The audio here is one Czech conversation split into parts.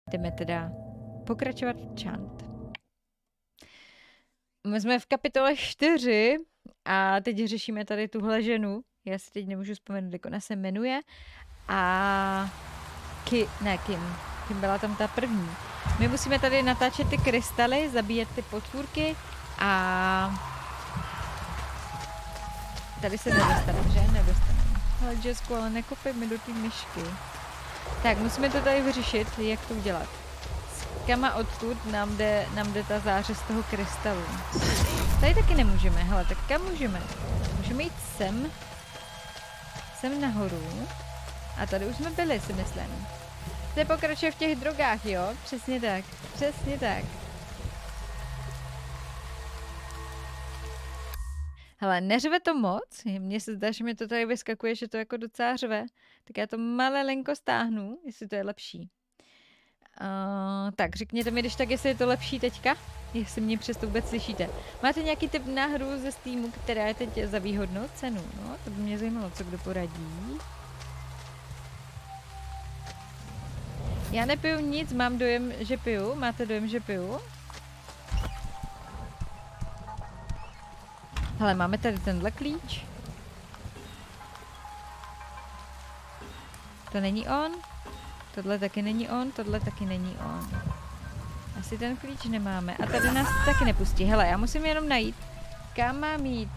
jdeme teda pokračovat chant. My jsme v kapitole 4 a teď řešíme tady tuhle ženu. Já si teď nemůžu vzpomenout, jak ona se jmenuje. A Kim byla tam ta první. My musíme tady natáčet ty krystaly, zabíjet ty potvůrky a tady se nedostaneme, že? Nedostaneme. Ale Jessku, ale nekopej mi do té myšky. Tak, musíme to tady vyřešit, jak to udělat. S kama odtud nám jde ta záře z toho krystalu. Tady taky nemůžeme, hele, tak kam můžeme? Můžeme jít sem nahoru. A tady už jsme byli, si myslím. To pokračuje v těch drogách, jo? Přesně tak, přesně tak. Hele, neřve to moc, mně se zdá, že mi to tady vyskakuje, že to jako docela řve, tak já to malinko stáhnu, jestli to je lepší. Tak, řekněte mi, když tak, jestli je to lepší teďka, jestli mě přesto vůbec slyšíte. Máte nějaký typ na hru ze Steamu, která je teď za výhodnou cenu? No, to by mě zajímalo, co kdo poradí. Já nepiju nic, mám dojem, že piju. Máte dojem, že piju? Hele, máme tady tenhle klíč. To není on. Tohle taky není on, tohle taky není on. Asi ten klíč nemáme. A tady nás taky nepustí. Hele, já musím jenom najít, kam mám jít.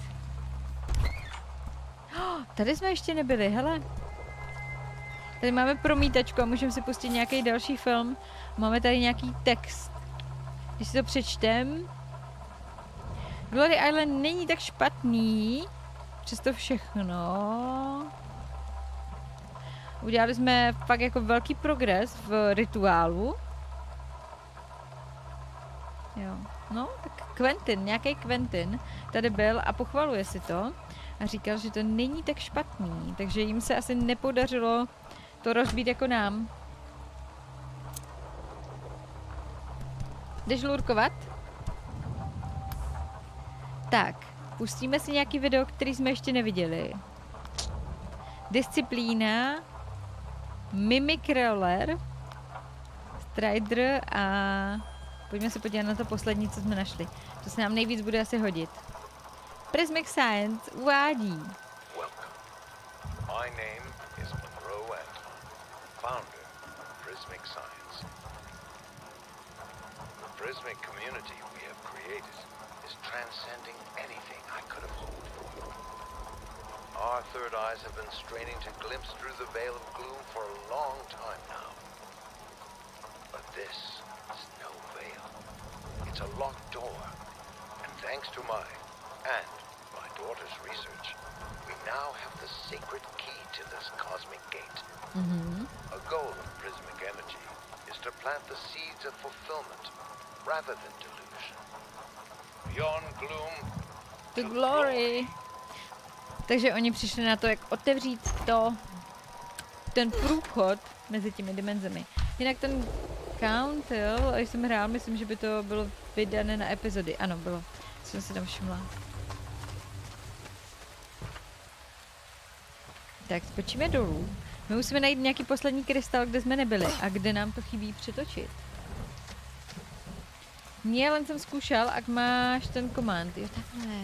Tady jsme ještě nebyli, hele. Tady máme promítačku a můžeme si pustit nějaký další film. Máme tady nějaký text. Když si to přečtem. Glory Island není tak špatný. Přesto všechno. Udělali jsme fakt jako velký progres v rituálu. Jo. No, tak Quentin, nějaký Quentin tady byl a pochvaluje si to. A říkal, že to není tak špatný. Takže jim se asi nepodařilo to rozbít jako nám. Jdeš lurkovat? Tak, pustíme si nějaký video, který jsme ještě neviděli. Disciplína, Mimic Roller, Strider a pojďme se podívat na to poslední, co jsme našli. To se nám nejvíc bude asi hodit. Prismic Science uvádí. Founder of Prismic Science. The Prismic community we have created is transcending anything I could have hoped for. Our third eyes have been straining to glimpse through the veil of gloom for a long time now. But this is no veil. It's a locked door. And thanks to my and my daughter's research, we now have the sacred key to this cosmic gate. A goal of Prismic Energy is to plant the seeds of fulfillment rather than delusion. Beyond gloom to glory. Takže oni přišli na to, jak otevřít ten průchod mezi těmi dimenzemi. Jinak ten Countil, když jsem hrál, myslím, že by to bylo vydané na epizody. Ano, bylo. Jsem si tam všimla. Tak, spočíme dolů. My musíme najít nějaký poslední krystal, kde jsme nebyli a kde nám to chybí přetočit. Nie, len jsem zkoušel, jak máš ten komand. Jo, takhle.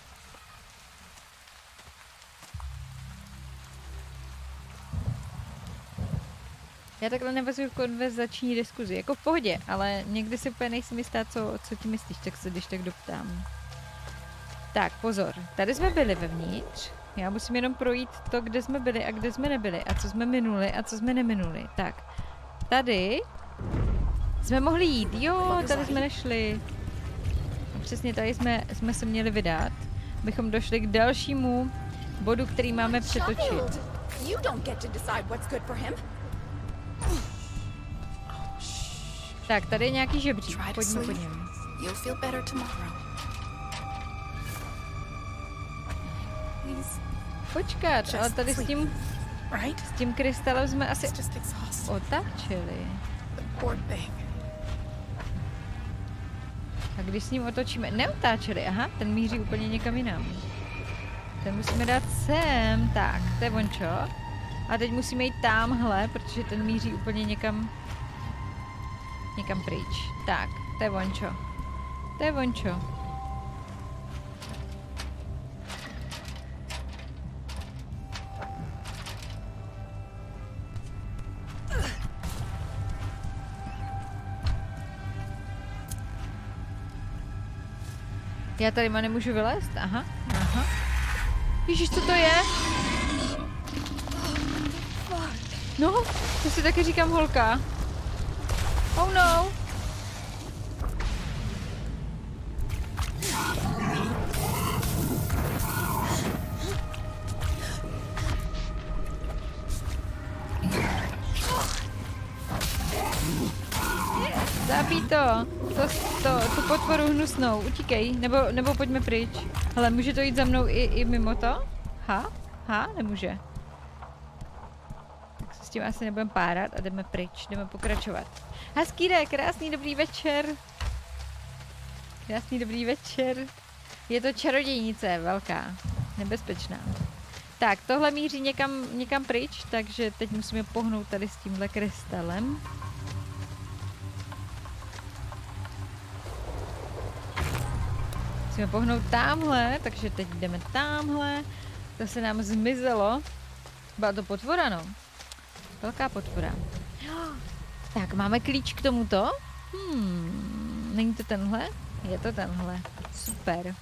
Já takhle nevazuju konverzační diskuzi. Jako v pohodě, ale někdy si úplně nejsem jistá, co ti myslíš, tak se když tak doptám. Tak, pozor. Tady jsme byli vevnitř. Já musím jenom projít to, kde jsme byli a kde jsme nebyli. A co jsme minuli a co jsme neminuli. Tak, tady jsme mohli jít. Jo, tady jsme nešli. A přesně tady jsme se měli vydat, abychom došli k dalšímu bodu, který máme přetočit. Tak, tady je nějaký žebřík. Pojďme po něm. Počkat, ale tady s tím krystalem jsme asi otáčeli. A když s ním otočíme, neotáčeli, aha, ten míří úplně někam jinam. Ten musíme dát sem, tak, to je vončo. A teď musíme jít támhle, protože ten míří úplně někam někam pryč. Tak, to je vončo. To je vončo. Já tady nemůžu vylézt? Aha, aha. Ježiš, co to je? No, to si taky říkám holka. Oh no. Zabij to. Tu potvoru hnusnou. Utíkej, nebo pojďme pryč. Hele, může to jít za mnou i mimo to? Nemůže. Tak se s tím asi nebudeme párat a jdeme pryč, jdeme pokračovat. Haskýre, krásný dobrý večer. Krásný dobrý večer. Je to čarodějnice, velká, nebezpečná. Tak, tohle míří někam pryč, takže teď musíme pohnout tady s tímhle krystalem. Musíme pohnout tamhle, takže teď jdeme tamhle. To se nám zmizelo. Byla to potvora, no. Velká potvora. Tak, máme klíč k tomuto. Není to tenhle? Je to tenhle. Super.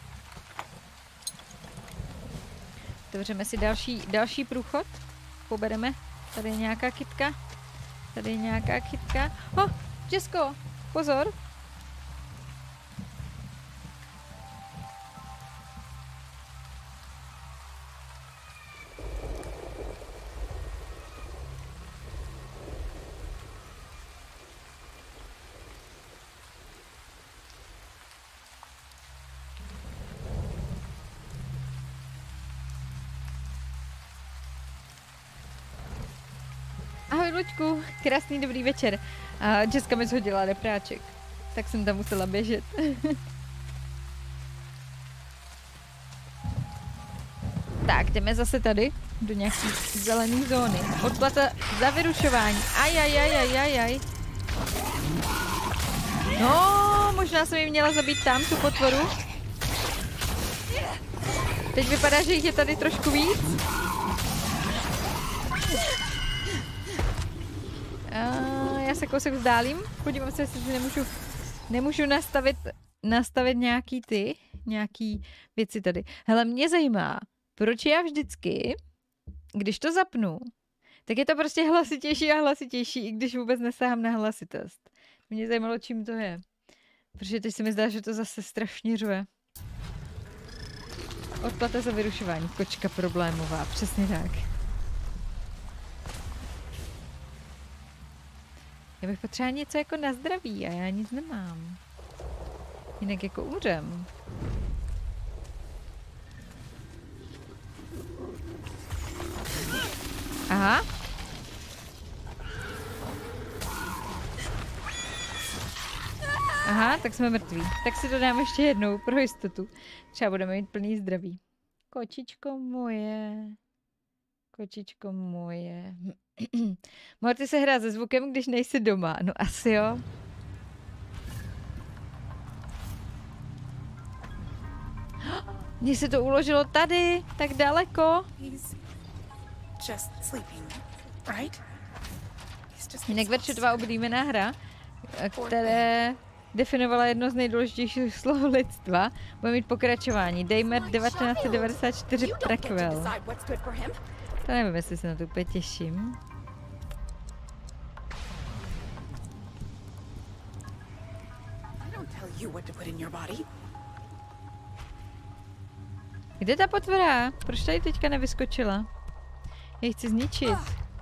Otevřeme si další průchod. Pobereme. Tady je nějaká kytka. Tady je nějaká kytka. Jessico, pozor. Ahoj Luďku, krásný dobrý večer. Jessica mi shodila repráček, tak jsem tam musela běžet. Tak, jdeme zase tady, do nějaký zelené zóny. Odplata za vyrušování. Ajajajajajaj. No, možná jsem ji měla zabít tam, tu potvoru. Teď vypadá, že jich je tady trošku víc. Já se kousek vzdálím. Podívám se, jestli nemůžu nastavit nějaký věci tady. Hele, mě zajímá, proč já vždycky, když to zapnu, tak je to prostě hlasitější a hlasitější, i když vůbec nesáhám na hlasitost. Mě zajímalo, čím to je. Protože teď se mi zdá, že to zase strašně řve. Odplata za vyrušování. Kočka problémová, přesně tak. Já bych potřebovala něco jako na zdraví a já nic nemám. Jinak jako umřem. Aha. Aha, tak jsme mrtví. Tak si to dám ještě jednou pro jistotu. Třeba budeme mít plný zdraví. Kočičko moje. Kočičko moje. Morty se hrát se zvukem, když nejsi doma. No asi jo. Mně se to uložilo tady, tak daleko. Jinak Verčetová oblíbená hra, které definovala jedno z nejdůležitějších slov lidstva, bude mít pokračování. Dejmer 1994 prequel. To nevím, jestli se na to úplně těším. Kde ta potvora? Proč tady teďka nevyskočila? Já chci zničit.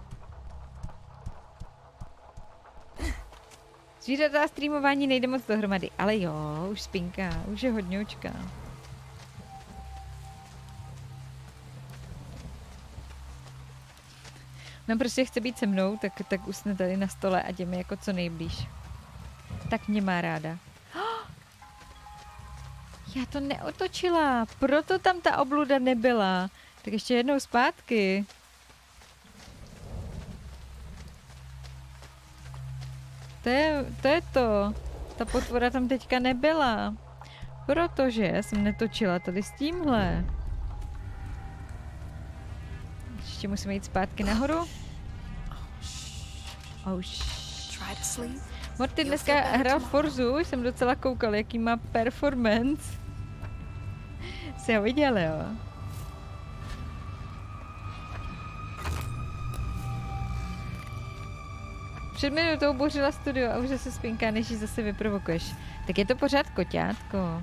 Zvířata a streamování nejde moc dohromady, ale jo, už spinká, už je hodňoučka. No prostě chce být se mnou, tak usne tady na stole a jdeme jako co nejblíž. Tak mě má ráda. Já to neotočila, proto tam ta obluda nebyla. Tak ještě jednou zpátky. To je to. Ta potvora tam teďka nebyla. Protože jsem netočila tady s tímhle. Ještě musíme jít zpátky nahoru. Oh, Morty dneska hrál Forzu, jsem docela koukal, jaký má performance. Jsi ho viděl, jo? Před minutou bořila studio a už se spinká, než ji zase vyprovokuješ. Tak je to pořád koťátko.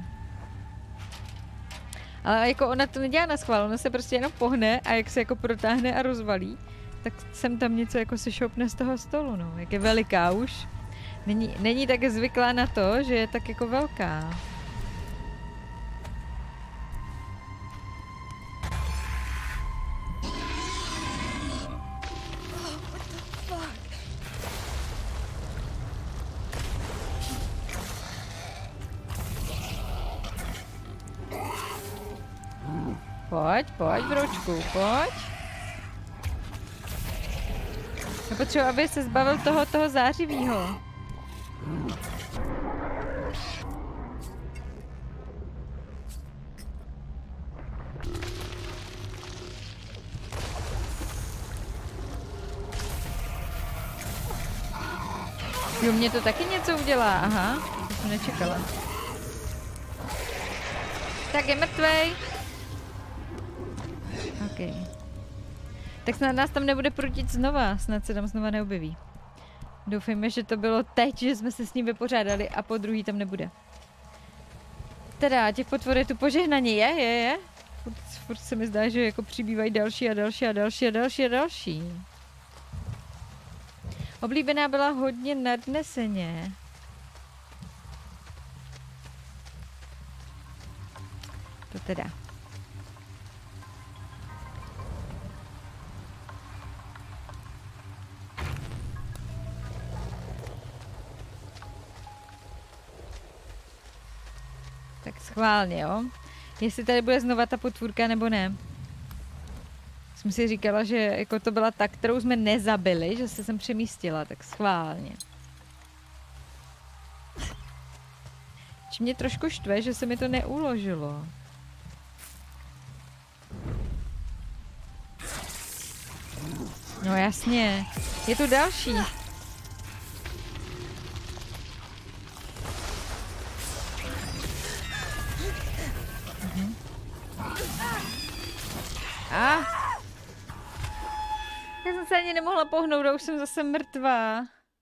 Ale jako ona to nedělá na schvál, ona se prostě jenom pohne a jak se jako protáhne a rozvalí, tak sem tam něco jako se šoupne z toho stolu, no. Jak je veliká už. Není tak zvyklá na to, že je tak jako velká. Pojď, broučku, pojď. Já potřebuji, aby se zbavil toho zářivýho. Jo, mě to taky něco udělá, aha, to jsem nečekala. Tak je mrtvej. Okay. Tak snad nás tam nebude prutit znova, snad se tam znova neobjeví. Doufejme, že to bylo teď, že jsme se s ním vypořádali a po druhý tam nebude. Teda, těch potvor je tu požehnaně, je. Furt se mi zdá, že jako přibývají další a další. Oblíbená byla hodně nadneseně. To teda. Tak schválně, jo. Jestli tady bude znova ta potvůrka, nebo ne. Jsem si říkala, že jako to byla ta, kterou jsme nezabili, že se sem přemístila, tak schválně. Či mě trošku štve, že se mi to neuložilo. No jasně. Je tu další. A já jsem se ani nemohla pohnout a už jsem zase mrtvá.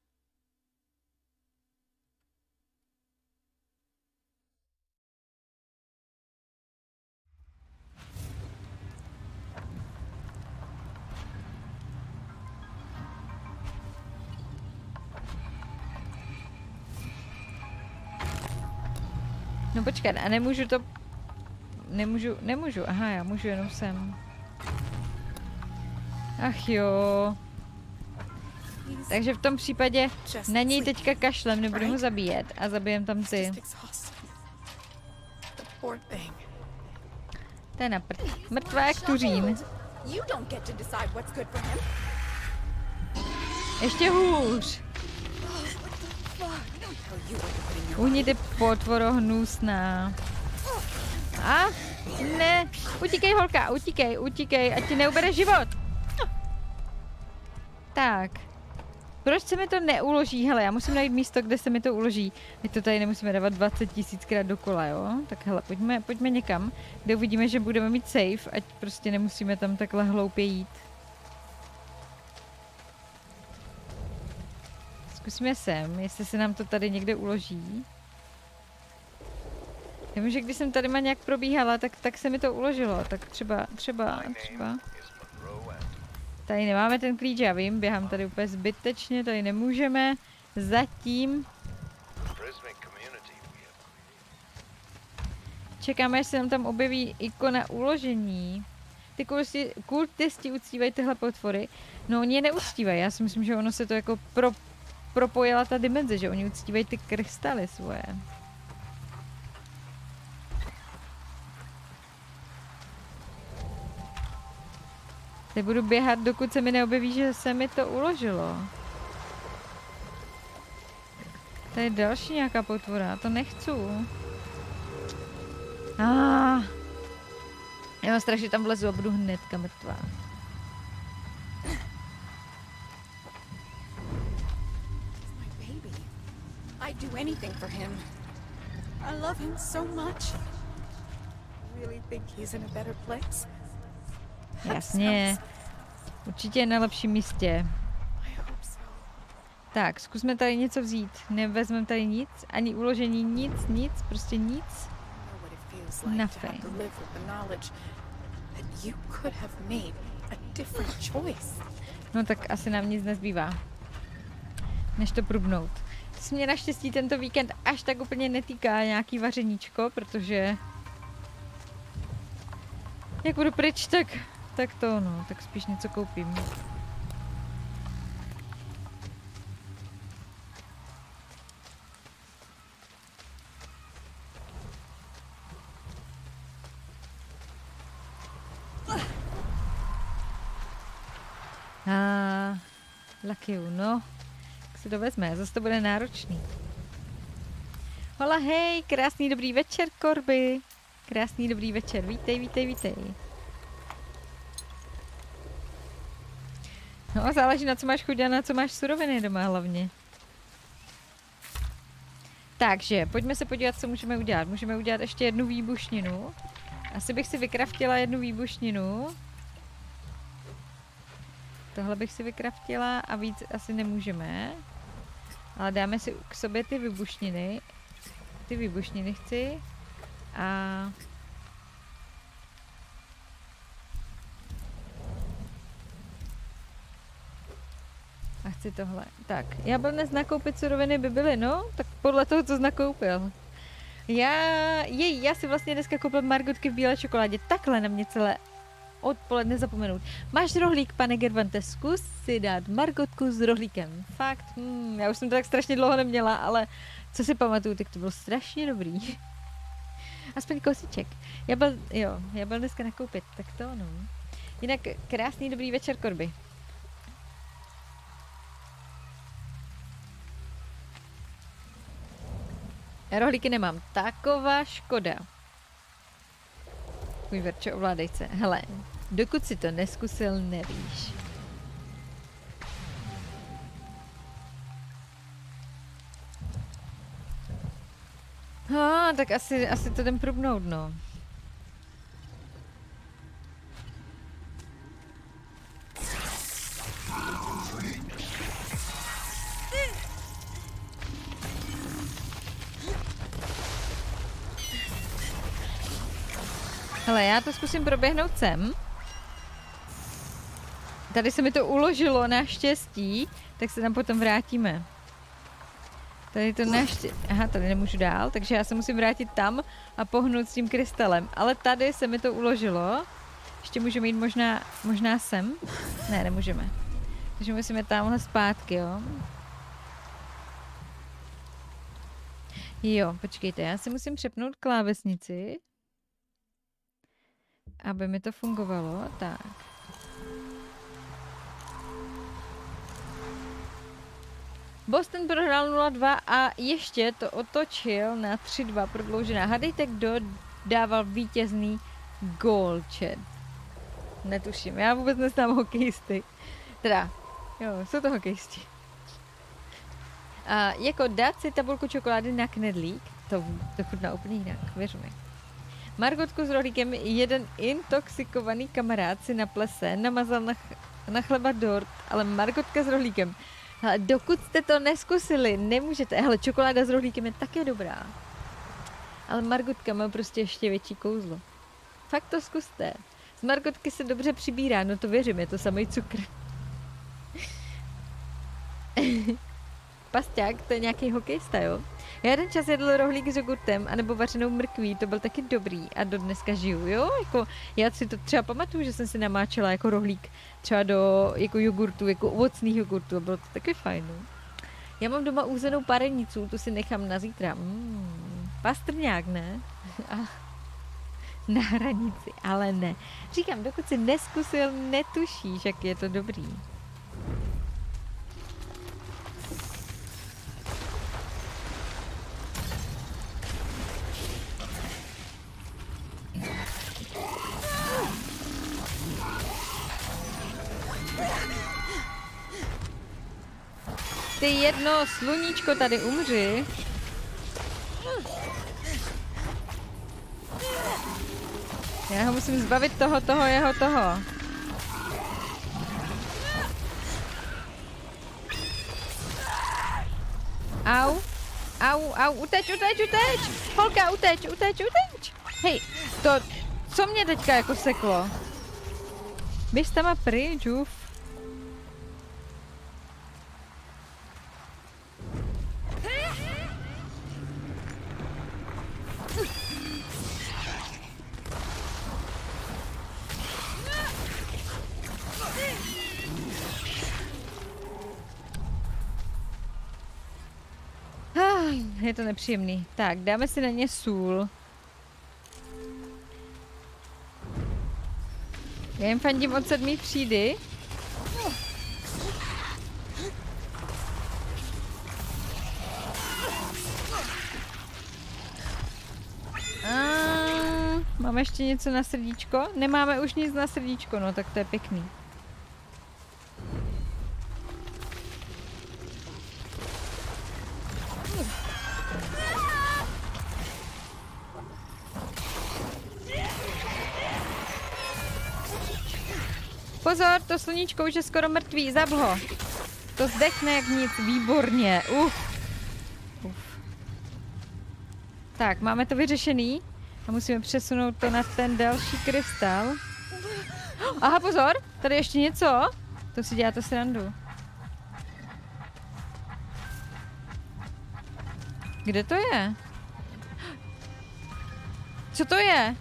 No počkat, a nemůžu to... Nemůžu, aha, já můžu jenom sem. Ach jo. Takže v tom případě na něj teďka kašlem, nebudu ho zabíjet a zabijem tam ty. To je na prd. Mrtvá jak tuřín. Ještě hůř. Uhni ty potvoro hnusná. A ne, utíkej holka, utíkej, ať ti neubere život. Tak. Proč se mi to neuloží? Hele, já musím najít místo, kde se mi to uloží. My to tady nemusíme dávat 20 000krát dokola, jo? Tak hele, pojďme někam, kde uvidíme, že budeme mít safe, ať prostě nemusíme tam takhle hloupě jít. Zkusíme sem, jestli se nám to tady někde uloží. Já vím, že když jsem tady nějak probíhala, tak se mi to uložilo. Tak třeba. Tady nemáme ten klíč, já vím, běhám tady úplně zbytečně, tady nemůžeme. Zatím. Čekáme, až se nám tam objeví ikona uložení. Ty kultisti uctívají tyhle potvory. No oni je neuctívají, já si myslím, že ono se to jako propojila ta dimenze, že oni uctívají ty krystaly svoje. Teď budu běhat, dokud se mi neobjeví, že se mi to uložilo. Tady je další nějaká potvora, to nechci. Já mám strach, že tam vlezu a budu hnedka mrtvá. I'd do anything for him. I love him so much. Really think he's in a better place? Jasně. Určitě je na lepším místě. I hope so. Tak, zkusme tady něco vzít. Nevezmeme tady nic, ani uložení, nic, prostě nic. I know what it feels like to have to live with the knowledge that you could have made a different choice. No tak asi nám nic nezbývá, než to prubnout. To se mě naštěstí tento víkend až tak úplně netýká nějaký vařeníčko, protože jak budu pryč, tak to no, tak spíš něco koupím. Lucky no. Jak se to vezme, zase to bude náročný. Hola, hej, krásný dobrý večer, Korby. Krásný dobrý večer, vítej. No, záleží na co máš chuť a na co máš suroviny doma hlavně. Takže, pojďme se podívat, co můžeme udělat. Můžeme udělat ještě jednu výbušninu. Asi bych si vykraftila jednu výbušninu. Tohle bych si vykraftila a víc asi nemůžeme. Ale dáme si k sobě ty výbušniny. Ty výbušniny chci. A chci tohle. Tak, já byl dnes nakoupit suroviny by byly, no, tak podle toho, co jsi nakoupil. Já si vlastně dneska koupil margotky v bílé čokoládě. Takhle na mě celé odpoledne zapomenout. Máš rohlík, pane Gervante, zkus si dát margotku s rohlíkem. Fakt, já už jsem to tak strašně dlouho neměla, ale co si pamatuju, tak to bylo strašně dobrý. Aspoň kousíček. Já byl dneska nakoupit, tak to no. Jinak krásný dobrý večer, Korby. Rohlíky nemám. Taková škoda. Můj Verčo, ovládej se. Hele, dokud si to neskusil, nevíš. Tak asi to jdem prubnout, no. Hele, já to zkusím proběhnout sem. Tady se mi to uložilo naštěstí, tak se tam potom vrátíme. Tady to naštěstí... Aha, tady nemůžu dál, takže já se musím vrátit tam a pohnout s tím krystalem. Ale tady se mi to uložilo. Ještě můžeme jít možná sem. Ne, nemůžeme. Takže musíme tamhle zpátky, jo. Jo, počkejte, já si musím přepnout klávesnici, aby mi to fungovalo. Tak. Boston prohrál 0-2 a ještě to otočil na 3-2 prodloužená. Hadejte, kdo dával vítězný gól, chat. Netuším, já vůbec neznám hokejisty. Teda, jo, jsou to hokejisti. A jako dát si tabulku čokolády na knedlík, to chutná úplně jinak, věř mi. Margotku s rohlíkem, jeden intoxikovaný kamarád si na plese namazal na chleba dort, ale margotka s rohlíkem. Hele, dokud jste to neskusili, nemůžete. Hele, čokoláda s rohlíkem je také dobrá. Ale margotka má prostě ještě větší kouzlo. Fakt to zkuste. Z margotky se dobře přibírá, no to věřím, je to samý cukr. Pasťák, to je nějaký hokejista, jo? Já jeden čas jedl rohlík s jogurtem anebo vařenou mrkví, to byl taky dobrý a do dneska žiju, jo? Jako, já si to třeba pamatuju, že jsem si namáčela jako rohlík třeba do jako jogurtu, jako ovocných jogurtů, bylo to taky fajn, no? Já mám doma úzenou parenicu, tu si nechám na zítra. Pastrňák, ne? Na hranici, ale ne. Říkám, dokud si neskusil, netušíš, jak je to dobrý. ty jedno sluníčko tady umři. Já ho musím zbavit toho jeho. Au, uteč! Holka, uteč! Hej, to, co mě teďka jako seklo? Běž tam pryč, uf. Je to nepříjemný. Tak, dáme si na ně sůl. Já jim fandím od 7. třídy. Máme ještě něco na srdíčko? Nemáme už nic na srdíčko, no tak to je pěkný. Pozor, to sluníčko už je skoro mrtvý, zab ho. To zdechne jak nic, výborně, Tak, máme to vyřešený a musíme přesunout to na ten další krystal. Aha, pozor, tady ještě něco. To si děláte srandu. Kde to je? Co to je?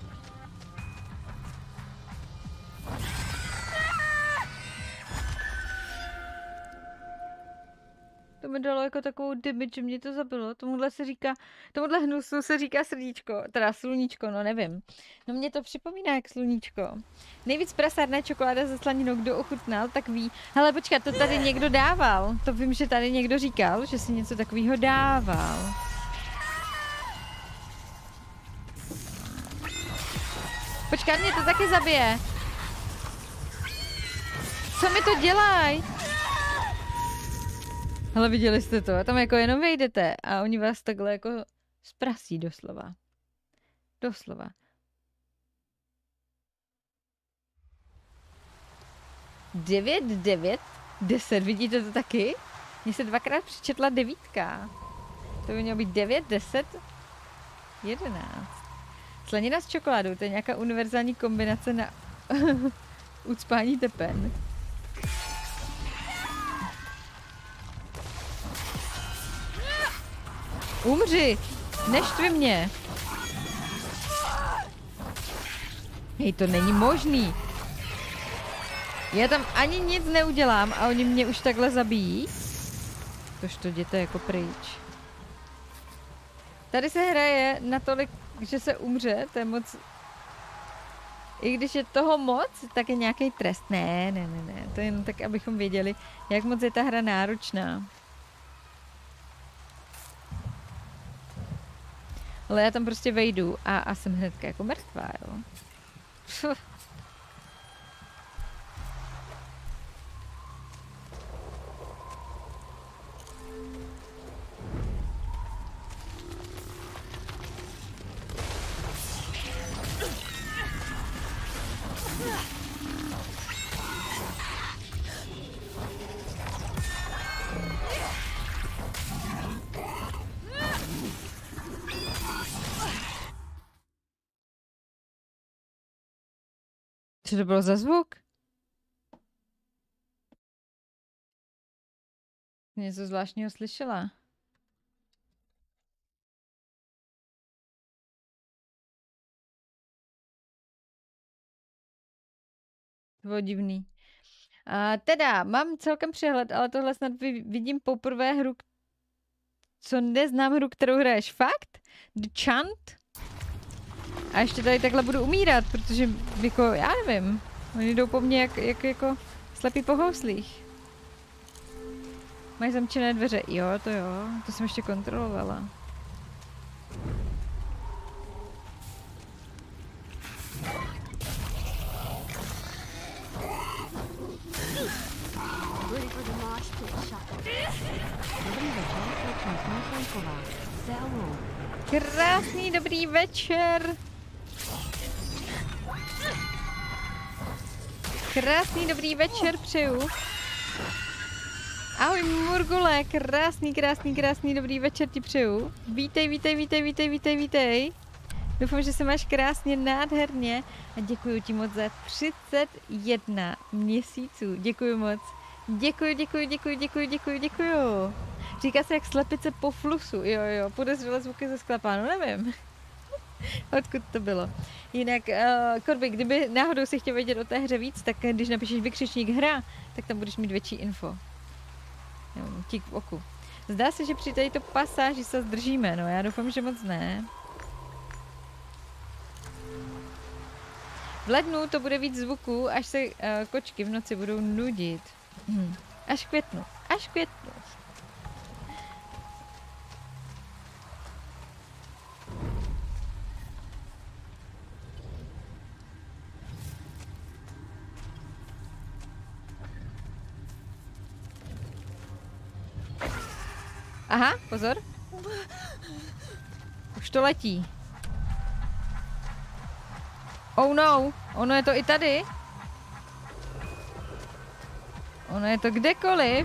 To mi dalo jako takovou damage, že mě to zabilo. Tomuhle hnusu se říká srdíčko, teda sluníčko, no nevím. No mě to připomíná jak sluníčko. Nejvíc prasárná čokoláda se slaninou, kdo ochutnal, tak ví. Hele, počkat, to tady někdo dával. To vím, že tady někdo říkal, že si něco takového dával. Počkat, mě to taky zabije. Co mi to dělají? Hele, viděli jste to? Tam jako jenom vejdete a oni vás takhle jako zprasí doslova. Doslova. Devět, 10, vidíte to taky? Mně se dvakrát přičetla 9. To by mělo být 9, 10, 11. Slanina s čokoládou, to je nějaká univerzální kombinace na ucpání tepen. Umři! Neštvi mě! Hej, to není možný! Já tam ani nic neudělám a oni mě už takhle zabijí. Tož to jděte jako pryč. Tady se hraje natolik, že se umře, to je moc... I když je toho moc, tak je nějaký trest. Ne, to je jen tak, abychom věděli, jak moc je ta hra náročná. Ale já tam prostě vejdu a jsem hnedka jako mrtvá, jo. Co to bylo za zvuk? Něco zvláštního slyšela. To bylo divný. Teda, mám celkem přehled, ale tohle snad vidím poprvé hru, co neznám hru, kterou hraješ. Fakt? The Chant? A ještě tady takhle budu umírat, protože jako, já nevím, oni jdou po mně jak jako slepí po houslích. Mají zamčené dveře, jo, to jsem ještě kontrolovala. ready for the mosh pit shot. Dobrý večer, slečna Smyšlenková. Seoul. Krásný dobrý večer. Krásný dobrý večer přeju. Ahoj Murgule, krásný dobrý večer ti přeju. Vítej. Doufám, že se máš krásně, nádherně a děkuji ti moc za 31 měsíců. Děkuji moc. Děkuji. Říká se jak slepice po flusu. Jo, podezřelé zvuky ze sklepánu, nevím. Odkud to bylo. Jinak, Korby, kdyby náhodou si chtěl vědět o té hře víc, tak když napíšeš vykřičník hra, tak tam budeš mít větší info. Tík v oku. Zdá se, že při této pasáži se zdržíme, no já doufám, že moc ne. V lednu to bude víc zvuků, až se kočky v noci budou nudit. Až v květnu. Aha, pozor. Už to letí. Oh no, ono je to i tady. Ono je to kdekoliv.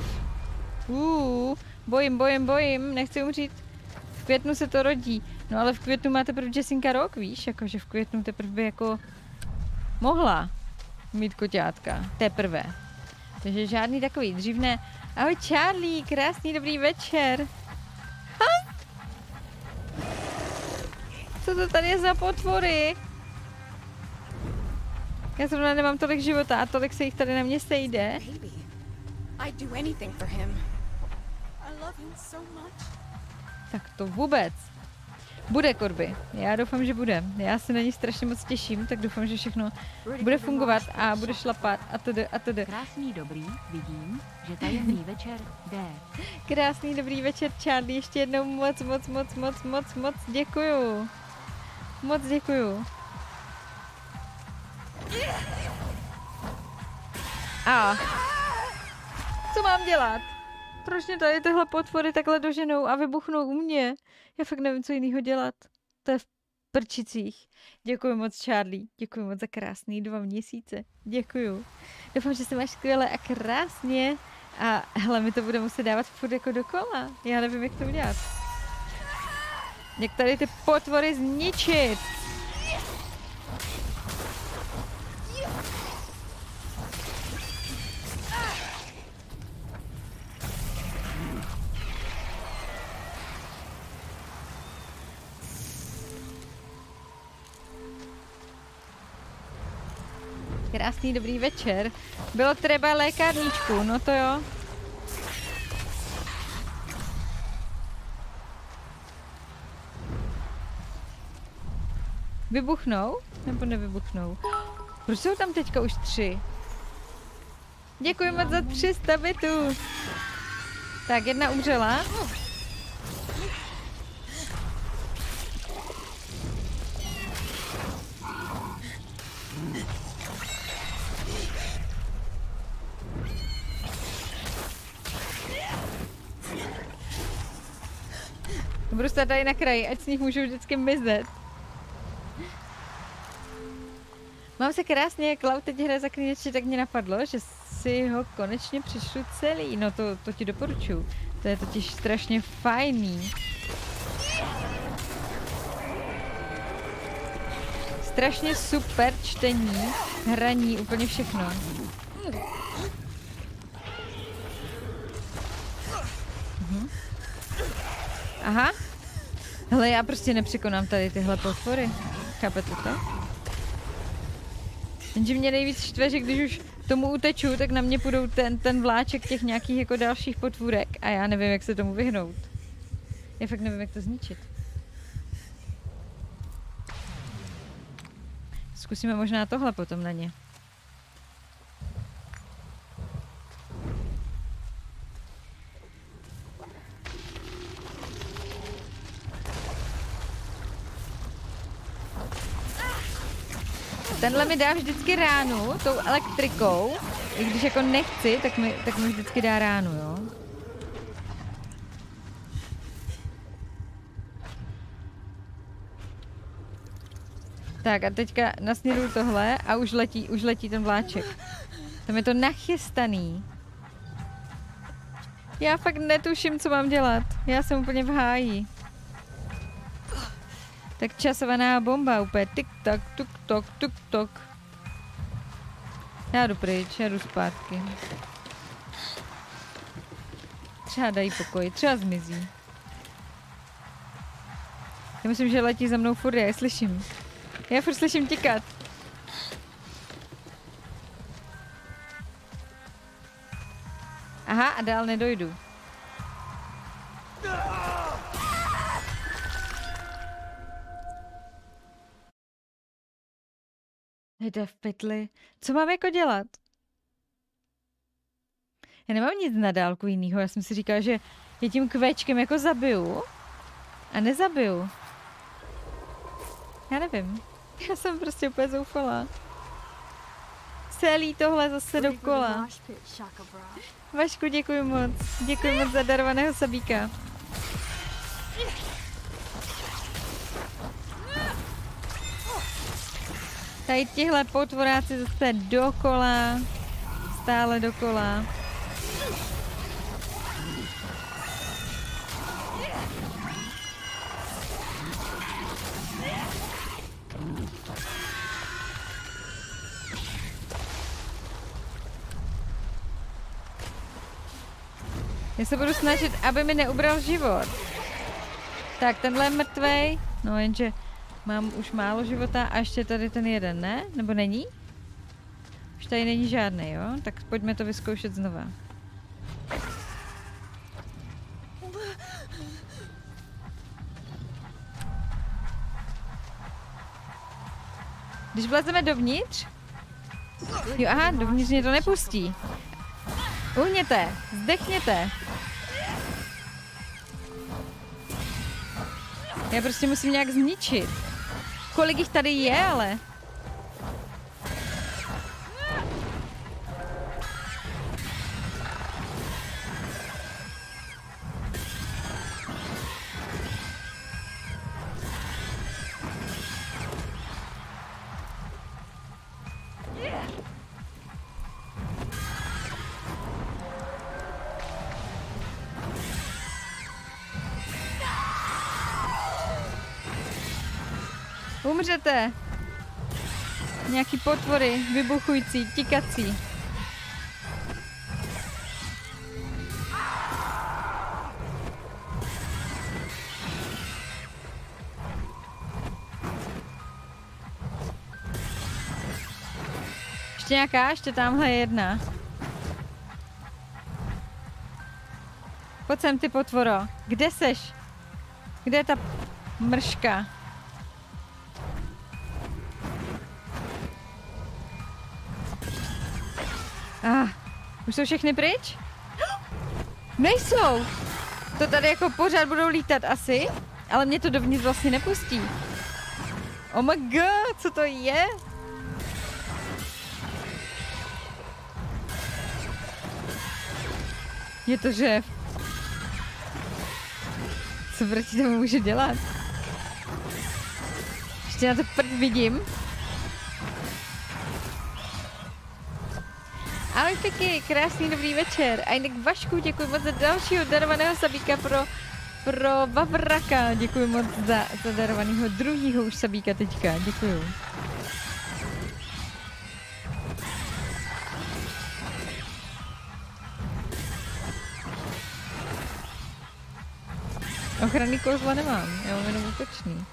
Bojím, nechci umřít. V květnu se to rodí. No ale v květnu má teprve Jessinka rok, víš? Jakože v květnu teprve by jako mohla mít koťátka. Teprve. Takže žádný takový dřív ne. Ahoj Charlie, krásný dobrý večer. Ha? Co to tady je za potvory? Já zrovna nemám tolik života a tolik se jich tady na mě sejde. Baby, I'd do anything for him. I love him so much. Tak to vůbec. Bude, Korby. Já doufám, že bude. Já se na ní strašně moc těším, tak doufám, že všechno bude fungovat a bude šlapat a td. Krásný dobrý, vidím, že tajemný večer jde. Krásný dobrý večer, Charlie. Ještě jednou moc děkuju. Moc děkuju. A co mám dělat? Proč mě tady tyhle potvory takhle doženou a vybuchnou u mě? Já fakt nevím, co jiného dělat. To je v prčicích. Děkuji moc, Charlie. Děkuji moc za krásný 2 měsíce. Děkuju. Doufám, že se máš skvěle a krásně. A hele, mi to bude muset dávat furt jako dokola. Já nevím, jak to udělat. Jak tady ty potvory zničit? Krásný dobrý večer. Bylo třeba lékárničku, no to jo. Vybuchnou? Nebo nevybuchnou? Proč jsou tam teďka už 3? Děkuji moc za 300 bitů. Tak, jedna umřela. Budu stát tady na kraji, ať s nich můžu vždycky mizet. Mám se krásně, jak Cloud teď hraje Zaklínače, tak mě napadlo, že si ho konečně přečtu celý. No to ti doporučuji. To je totiž strašně fajný. Strašně super čtení, hraní, úplně všechno. Aha. Hele, já prostě nepřekonám tady tyhle potvory. Chápete to? Jenže mě nejvíc štve, že když už tomu uteču, tak na mě půjdou ten vláček těch nějakých jako dalších potvůrek a já nevím, jak se tomu vyhnout. Já fakt nevím, jak to zničit. Zkusíme možná tohle potom na ně. Tenhle mi dá vždycky ránu tou elektrikou i když jako nechci, tak mi vždycky dá ránu, jo. Tak a teďka nasměruju tohle a už letí ten vláček. Tam je to nachystaný. Já fakt netuším, co mám dělat. Já jsem úplně v háji. Tak časovaná bomba úplně. Tik-tak, tuk-tok, tuk-tok. Já jdu pryč, já jdu zpátky. Třeba dají pokoj, třeba zmizí. Já myslím, že letí za mnou furt, já je slyším. Já furt slyším tikat. Aha, a dál nedojdu. Jde v pytli. Co mám jako dělat? Já nemám nic na dálku jinýho. Já jsem si říkala, že je tím kvéčkem jako zabiju. A nezabiju. Já nevím. Já jsem prostě úplně zoufalá. Celý tohle zase dokola. Vašku, děkuji moc. Děkuji moc za darovaného sabíka. Tady tihle potvoráci zase dokola. Stále dokola. Já se budu snažit, aby mi neubral život. Tak, tenhle je mrtvej. No jenže mám už málo života a ještě tady ten jeden, ne? Nebo není? Už tady není žádný, jo? Tak pojďme to vyzkoušet znova. Když vlezeme dovnitř? Jo, aha, dovnitř mě to nepustí. Uhněte, zdechněte. Já prostě musím nějak zničit. Kolik jich tady je, ale... Umřete. Nějaký potvory, vybuchující, tikací. Ještě nějaká? Ještě tamhle je jedna. Pojď sem, ty potvoro. Kde seš? Kde je ta mrška? Už jsou všechny pryč? Nejsou! To tady jako pořád budou lítat asi, ale mě to dovnitř vlastně nepustí. Oh my god, co to je? Je to žev. Co proti tomu můžu dělat? Ještě na to prd vidím. Ahoj Fiky, krásný dobrý večer. A jinak Vašku, děkuji moc za dalšího darovaného sabíka pro Vavraka. Děkuji moc za darovaného druhýho už sabíka teďka. Děkuju. Ochranný kouzla nemám, já mám jenom útočný.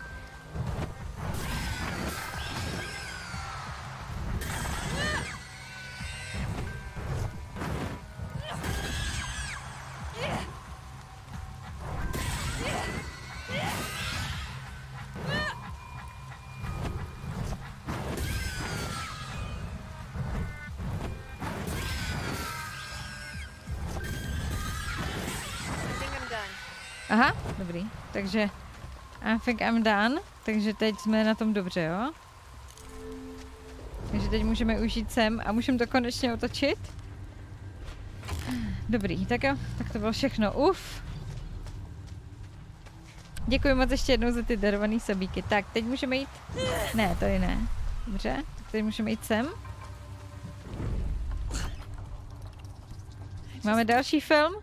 Aha, dobrý. Takže I think I'm done. Takže teď jsme na tom dobře, jo? Takže teď můžeme užít sem a můžeme to konečně otočit. Dobrý, tak jo, tak to bylo všechno. Uf. Děkuji moc ještě jednou za ty darované sabíky. Tak, teď můžeme jít... Ne, tady ne. Dobře, tak teď můžeme jít sem. Máme další film.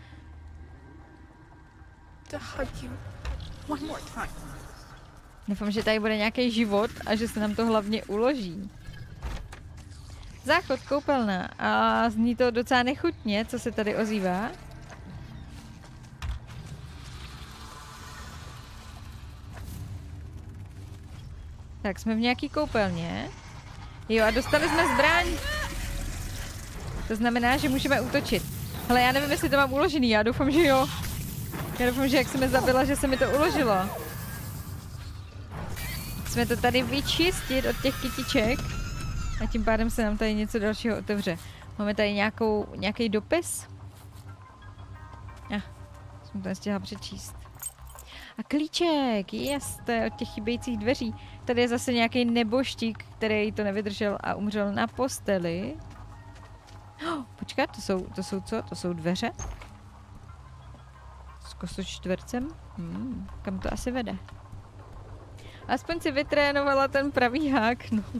To hug you one more time. Doufám, že tady bude nějaký život a že se nám to hlavně uloží. Záchod, koupelna. A zní to docela nechutně, co se tady ozývá. Tak, jsme v nějaký koupelně. Jo, a dostali jsme zbraň. To znamená, že můžeme útočit. Hele, já nevím, jestli to mám uložený, já doufám, že jo. Já doufám, že jak se mi zabila, že se mi to uložilo. Musíme to tady vyčistit od těch kytiček. A tím pádem se nám tady něco dalšího otevře. Máme tady nějaký dopis. Jsem to nestihla přečíst. A klíček, yes, to je od těch chybějících dveří. Tady je zase nějaký neboštík, který to nevydržel a umřel na posteli. Počkat, to jsou co? To jsou dveře? S kosočtvercem? Kam to asi vede? Aspoň si vytrénovala ten pravý hák, no.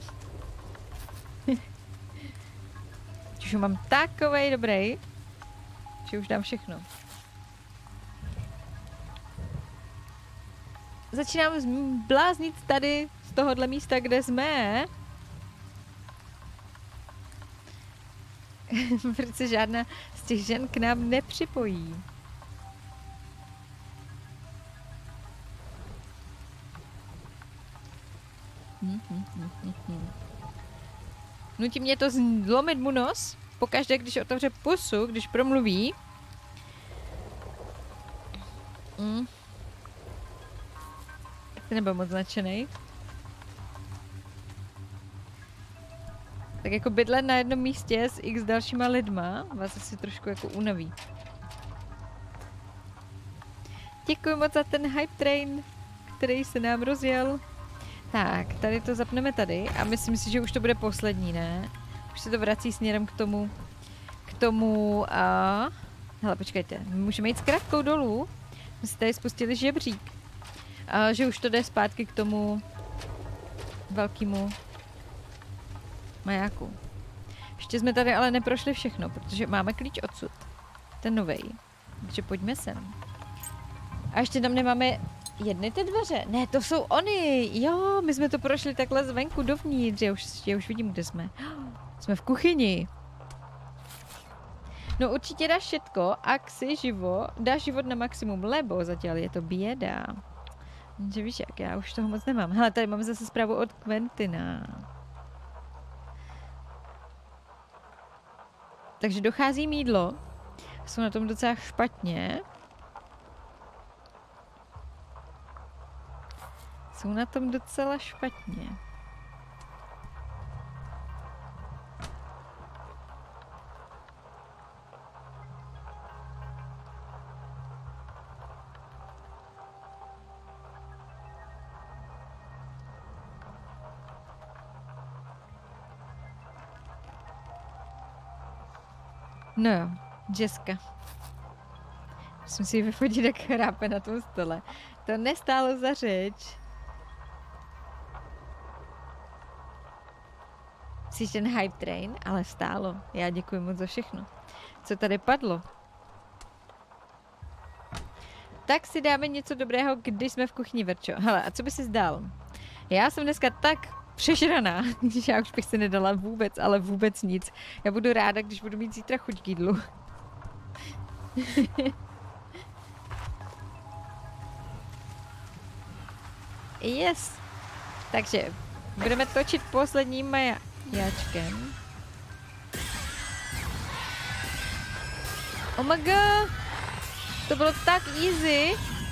Už mám takovej dobrý, že už dám všechno. Začínám bláznit tady z tohohle místa, kde jsme. Proč se žádná z těch žen k nám nepřipojí? Nutí mě to zlomit mu nos. Pokaždé, když otevře pusu, když promluví. Ty nebyl moc nadšenej. Tak jako bydlet na jednom místě s x dalšíma lidma vás asi trošku jako unaví. Děkuji moc za ten hype train, který se nám rozjel. Tak, tady to zapneme tady a myslím si, že už to bude poslední, ne? Už se to vrací směrem k tomu hele, počkejte, my můžeme jít s kratkou dolů. My si tady spustili žebřík. Že už to jde zpátky k tomu velkému majáku. Ještě jsme tady ale neprošli všechno, protože máme klíč odsud. Ten novej. Takže pojďme sem. A ještě tam nemáme jedny ty dveře. Ne, to jsou oni. Jo, my jsme to prošli takhle zvenku dovnitř. Já už vidím, kde jsme. Jsme v kuchyni. No určitě dáš všetko, ak si dáš život na maximum, lebo zatím je to běda. Že víš jak, já už toho moc nemám. Hele, tady mám zase zprávu od Quentina. Takže dochází jídlo. Jsou na tom docela špatně. Jsou na tom docela špatně. No jo, Jessica. Musím si ji vyfotit, jak chrápe na tom stole. To nestálo za řeč. Jsi ten hype train, ale stálo. Já děkuji moc za všechno. Co tady padlo? Tak si dáme něco dobrého, když jsme v kuchyni, Verčo. Hele, a co by si zdal? Já jsem dneska tak přežraná, že já už bych si nedala vůbec, ale vůbec nic. Já budu ráda, když budu mít zítra chuť k jídlu. Yes. Takže budeme točit posledním majáčkem. Oh my god. To bylo tak easy.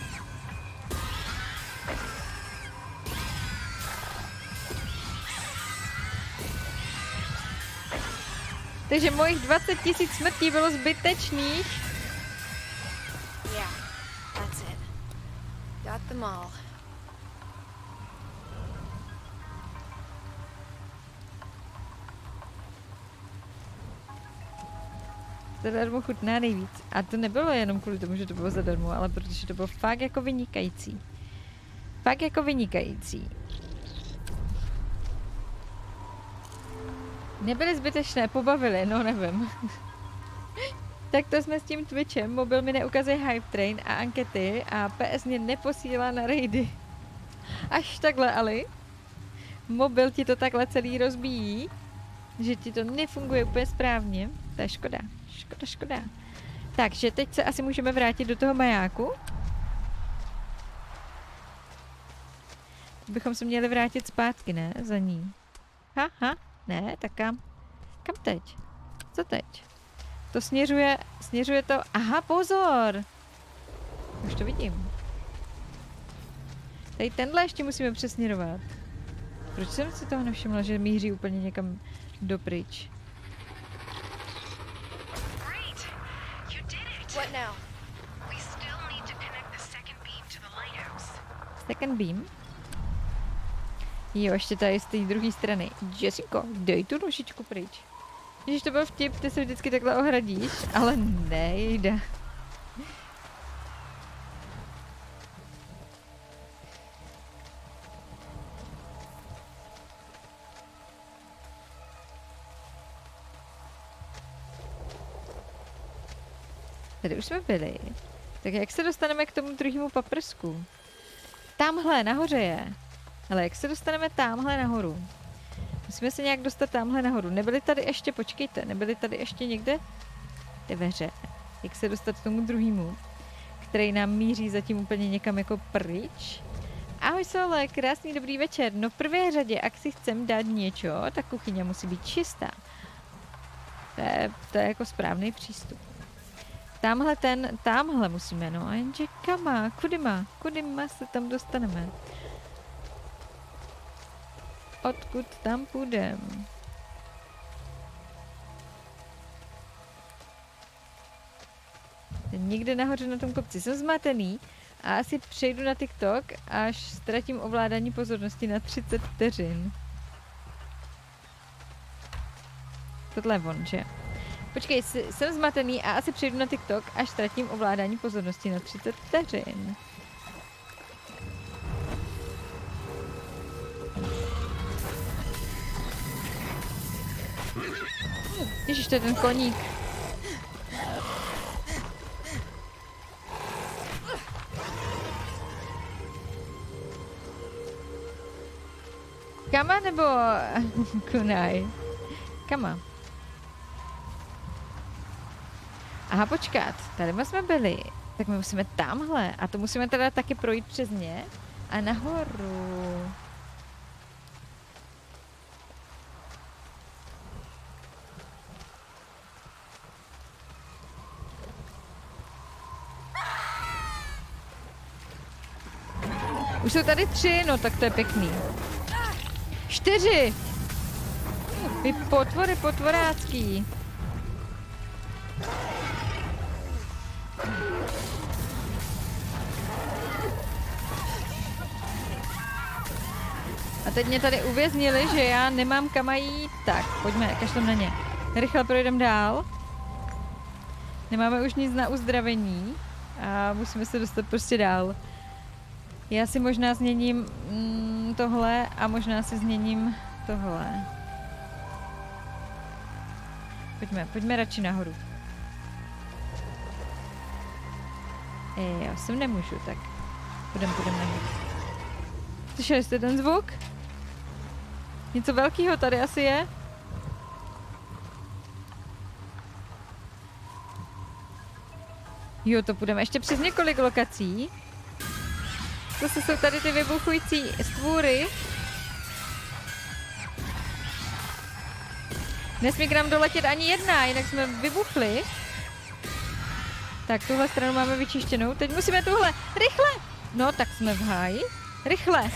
Takže mojich 20 000 smrtí bylo zbytečných. Yeah, that's it. Got them all. Zadarmo chutná nejvíc. A to nebylo jenom kvůli tomu, že to bylo zadarmo, ale protože to bylo fakt jako vynikající. Fakt jako vynikající. Nebyly zbytečné, pobavily, no nevím. Tak to jsme s tím Twitchem, mobil mi neukazuje Hype Train a ankety a PS mě neposílá na raidy. Až takhle, Ali. Mobil ti to takhle celý rozbíjí, že ti to nefunguje úplně správně. To je škoda, škoda. Takže teď se asi můžeme vrátit do toho majáku. Bychom se měli vrátit zpátky, ne? Za ní. Haha, ne, tak kam? Kam teď? Co teď? To směřuje to... Aha, pozor! Už to vidím. Tady tenhle ještě musíme přesměrovat. Proč jsem si toho nevšimla, že míří úplně někam dopryč? What now? We still need to connect the second beam to the lighthouse. Second beam? Jo, ještě tady z té druhé strany. Jessico, dej tu nožičku pryč. Když to byl vtip, ty se vždycky takhle ohradíš, ale nejde. Tady už jsme byli. Tak jak se dostaneme k tomu druhému paprsku? Tamhle, nahoře je. Ale jak se dostaneme tamhle nahoru? Musíme se nějak dostat tamhle nahoru. Nebyly tady ještě, počkejte, nebyly tady ještě někde dveře. Jak se dostat k tomu druhému, který nám míří zatím úplně někam jako pryč. Ahoj Sole, krásný dobrý večer. No v prvé řadě, ak si chcem dát něco, tak kuchyně musí být čistá. To je jako správný přístup. Tamhle musíme, no a jenže kama, kudyma se tam dostaneme. Odkud tam půjdem? Někde nahoře na tom kopci jsem zmatený a asi přejdu na TikTok, až ztratím ovládání pozornosti na 30 vteřin. Tohle je on, že? Počkej, jsem zmatený a asi přejdu na TikTok, až ztratím ovládání pozornosti na 30 vteřin. Ježiš, to je ten koník. Kama nebo kunai? Kama. Aha, počkat, tady jsme byli. Tak my musíme tamhle. A to musíme teda taky projít přes ně. A nahoru. Už jsou tady 3, no tak to je pěkný. 4! Vy potvorácký. A teď mě tady uvěznili, že já nemám kam jít. Tak, pojďme, kašlem na ně. Rychle projdeme dál. Nemáme už nic na uzdravení. A musíme se dostat prostě dál. Já si možná změním tohle a možná si změním tohle. Pojďme radši nahoru. Já sem nemůžu, tak půjdeme nahoru. Slyšeli jste ten zvuk? Něco velkého tady asi je? Jo, to půjdeme ještě přes několik lokací. Zase jsou tady ty vybuchující stvůry. Nesmí k nám doletět ani jedna, jinak jsme vybuchli. Tak, tuhle stranu máme vyčištěnou. Teď musíme tuhle. Rychle! No, tak jsme v háji. Rychle!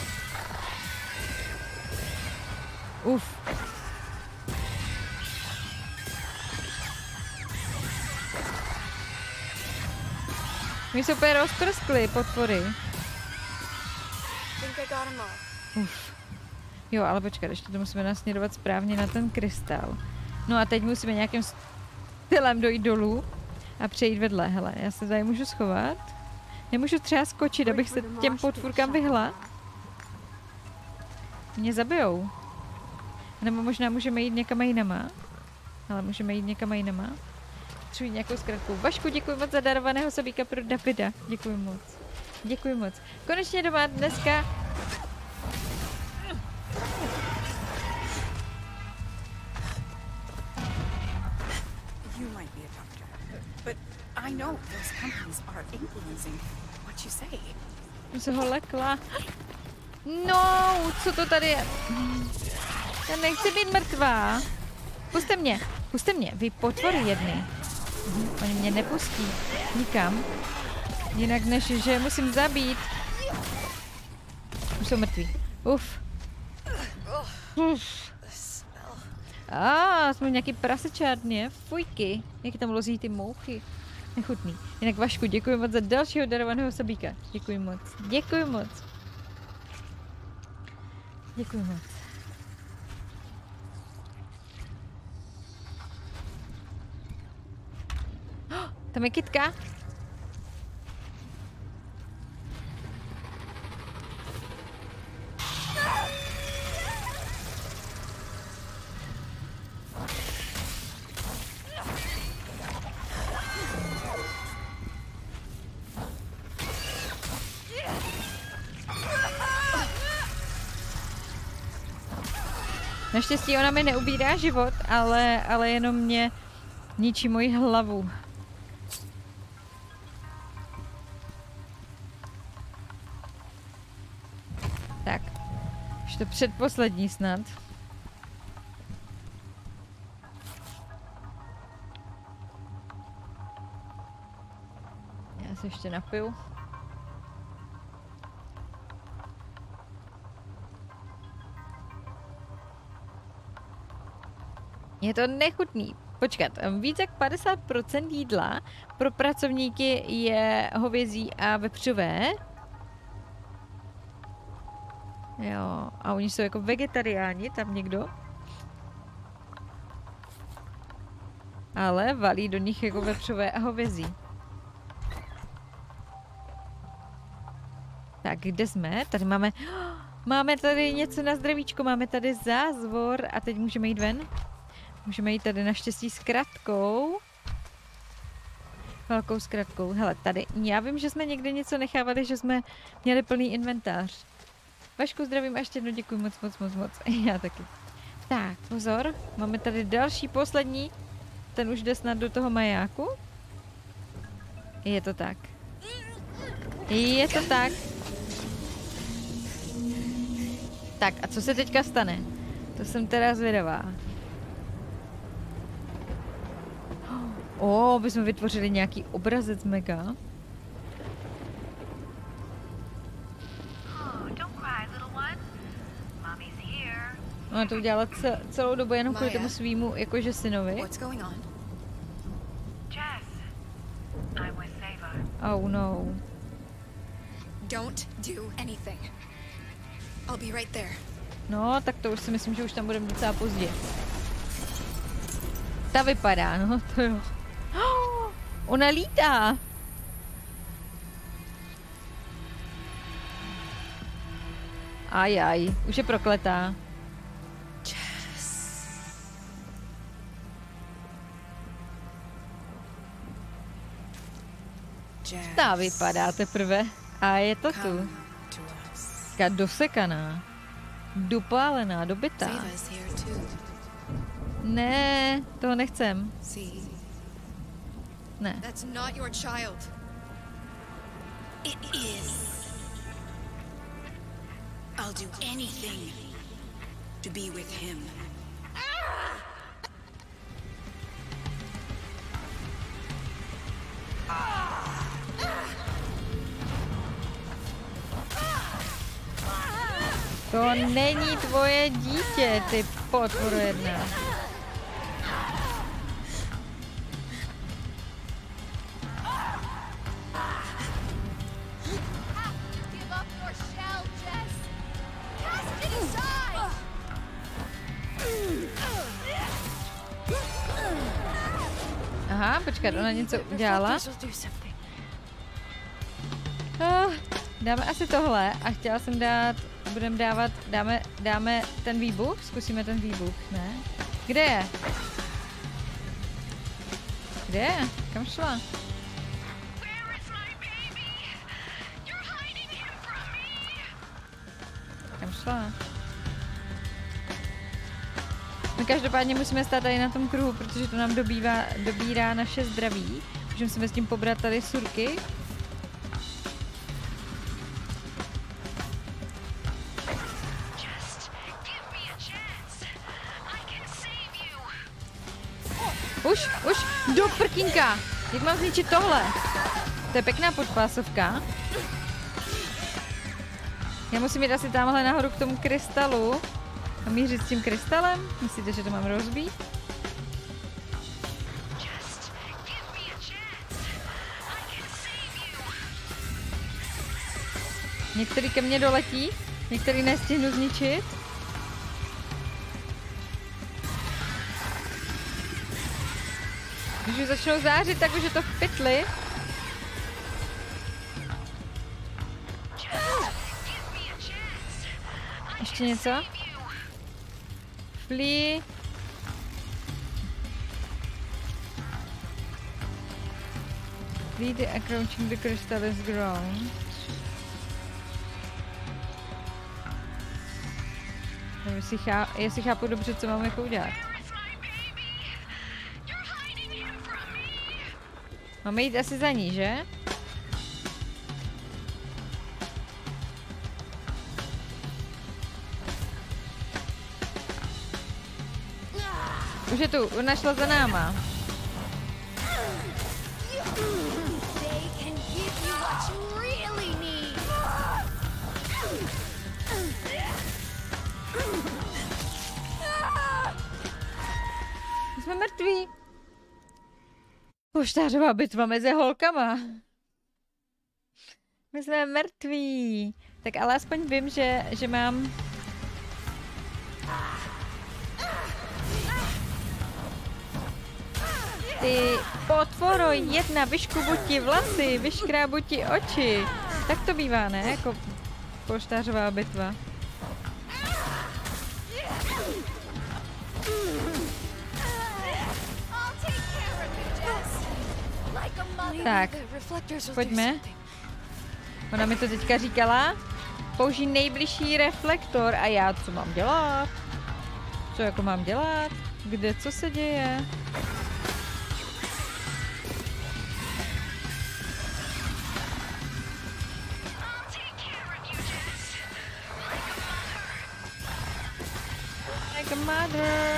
Uf. My se úplně rozprskli potvory. Uf. Jo, ale počkat, ještě to musíme nasměrovat správně na ten krystal. No a teď musíme nějakým stylem dojít dolů a přejít vedle. Hele, já se tady můžu schovat. Nemůžu třeba skočit, abych se těm potvůrkám vyhla. Mě zabijou. Nebo možná můžeme jít někam jinama. Ale můžeme jít někam jinama. Potřebuji nějakou zkratku. Vašku, děkuji moc za darovaného sobíka pro Davida. Děkuji moc. Děkuji moc. Konečně doma dneska. You might be a doctor, but I know those companies are influencing what you say. Se ho lekla. No, co to tady je? Já nechci být mrtvá. Puste mě, vy potvory jedny. Oni mě nepustí nikam. Jinak než, že je musím zabít. Už jsou mrtví. Uf. Jsme nějaký prasečárně. Fujky. Jak tam lozí ty mouchy. Nechutný. Jinak Vašku, děkuji moc za dalšího darovaného sabíka. Děkuji moc. Děkuji moc. Děkuji moc. Tam je kytka. Naštěstí ona mi neubírá život, ale jenom mě ničí moji hlavu. Tak, už to předposlední snad. Já se ještě napiju. Je to nechutný. Počkat, víc jak 50% jídla pro pracovníky je hovězí a vepřové. Jo, a oni jsou jako vegetariáni, tam někdo. Ale valí do nich jako vepřové a hovězí. Tak, kde jsme? Tady máme... Máme tady něco na zdravíčko, máme tady zázvor a teď můžeme jít ven. Můžeme jít tady naštěstí s kratkou. Velkou zkratkou. Hele, tady. Já vím, že jsme někde něco nechávali, že jsme měli plný inventář. Vašku, zdravím a ještě jednou děkuji moc. Já taky. Tak, pozor. Máme tady další, poslední. Ten už jde snad do toho majáku. Je to tak. Je to tak. Tak, a co se teďka stane? To jsem teda zvědavá. Bychom vytvořili nějaký obrazec mega. Ona to udělala celou dobu jenom kvůli tomu svýmu jakože synovi. Oh no. Don't do anything. I'll be right there. No, tak to už si myslím, že už tam budeme docela pozdě. Ta vypadá, no, to jo. Ona lítá. Ajaj, už je prokletá. Ta vypadá teprve. A je to tu. Taká dosekaná. Dopálená, dobytá. Ne, toho nechcem. Ne. That's not your child. It is. I'll do anything to be with him. To není tvoje dítě, ty potvoro jedna. Aha, počkat, ona něco udělala. Dáme asi tohle a chtěla jsem dát, dáme ten výbuch, zkusíme ten výbuch, ne? Kde je? Kde je? Kam šla? Kam šla? My každopádně musíme stát tady na tom kruhu, protože to nám dobírá naše zdraví. Můžeme si s tím pobrat tady surky. Už, do prkínka! Jak mám zničit tohle? To je pěkná podpásovka. Já musím jít asi tamhle nahoru k tomu krystalu. A mířit s tím krystalem? Myslíte, že to mám rozbít? Některý ke mně doletí, některý nestihnu zničit. Když už začnou zářit, tak už je to v pytli. Ještě něco? Flee. Flee the crouching the crystal is ground. Jestli chápu dobře, co mám jako udělat. Máme jít asi za ní, že? Už je tu, ona šla za náma. Jsme mrtví. Poštářová bitva mezi holkama. My jsme mrtví. Tak ale aspoň vím, že mám... Ty potvoro, jedna, vyškubu ti vlasy, vyškrábu ti oči. Tak to bývá, ne? Jako poštářová bitva. Tak, pojďme. Ona mi to teďka říkala. Použij nejbližší reflektor a já co mám dělat? Co jako mám dělat? Kde, co se děje? Like a mother.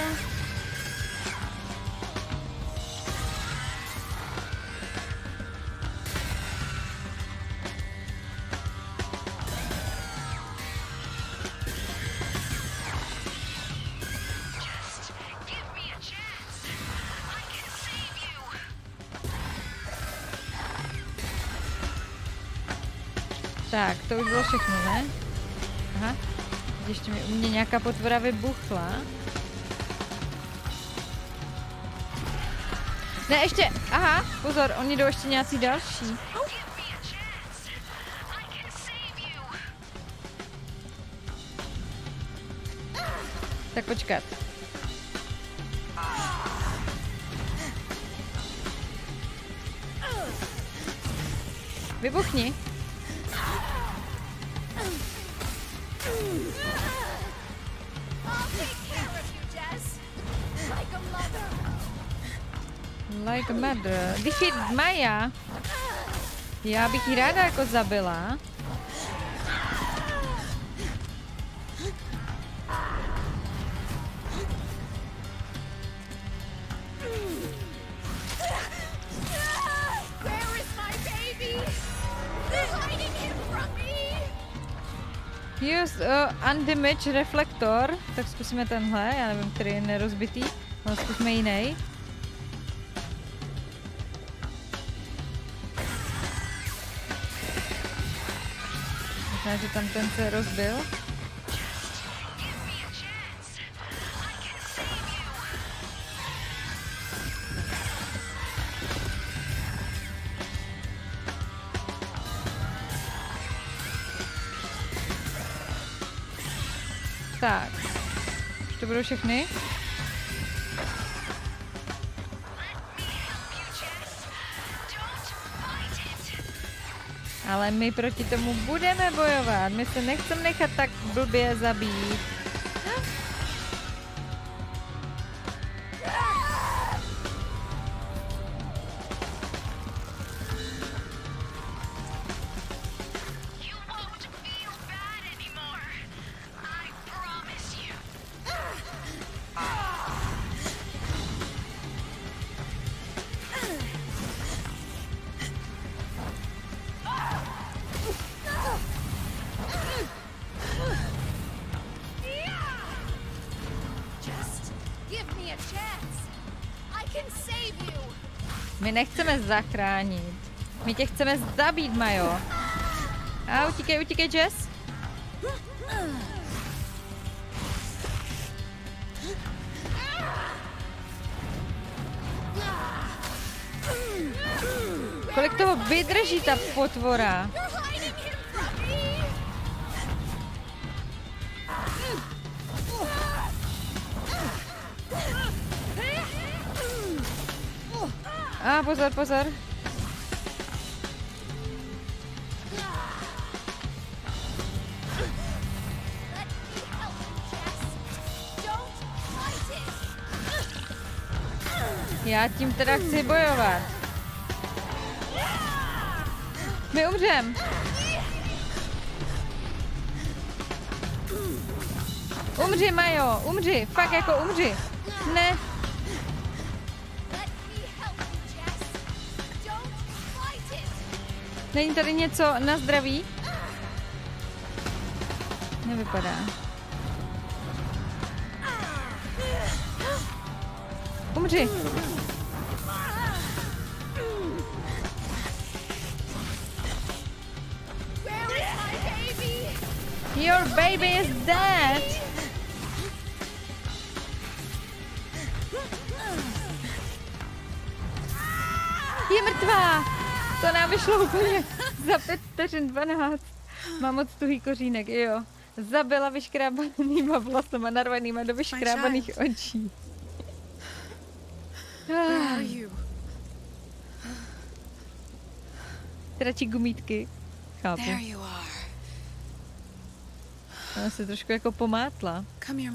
Tak, to už bylo všechno, ne? Aha. Ještě u mě nějaká potvora vybuchla. Ne, ještě, aha, pozor, oni jdou ještě nějací další. Tak počkat. Vybuchni. Like a mother. Defeat Maya. Já bych ji ráda jako zabila. Use undamaged reflektor. Tak zkusíme tenhle, já nevím, který je nerozbitý. Ale zkusíme jiný. Možná, že tam ten se rozbil. Tak. Už to budou všechny? Ale my proti tomu budeme bojovat. My se nechceme nechat tak blbě zabít. My nechceme zachránit. My tě chceme zabít, Majo. A utíkej, utíkej, Jess. Kolik toho vydrží ta potvora? A pozor, pozor. Já tím teda chci bojovat. My umřem. Umři, Majo, umři. Fakt jako umři. Ne. Není tady něco na zdraví? Nevypadá. Umři. Your baby is dead. Je mrtvá. To nám vyšlo úplně za 5 vteřin 12. Mám moc tuhý kořínek, jo. Zabila vyškrábanýma vlasama, narvanýma do vyškrábaných očí. Tračí gumítky. Chápu. Ona se trošku jako pomátla.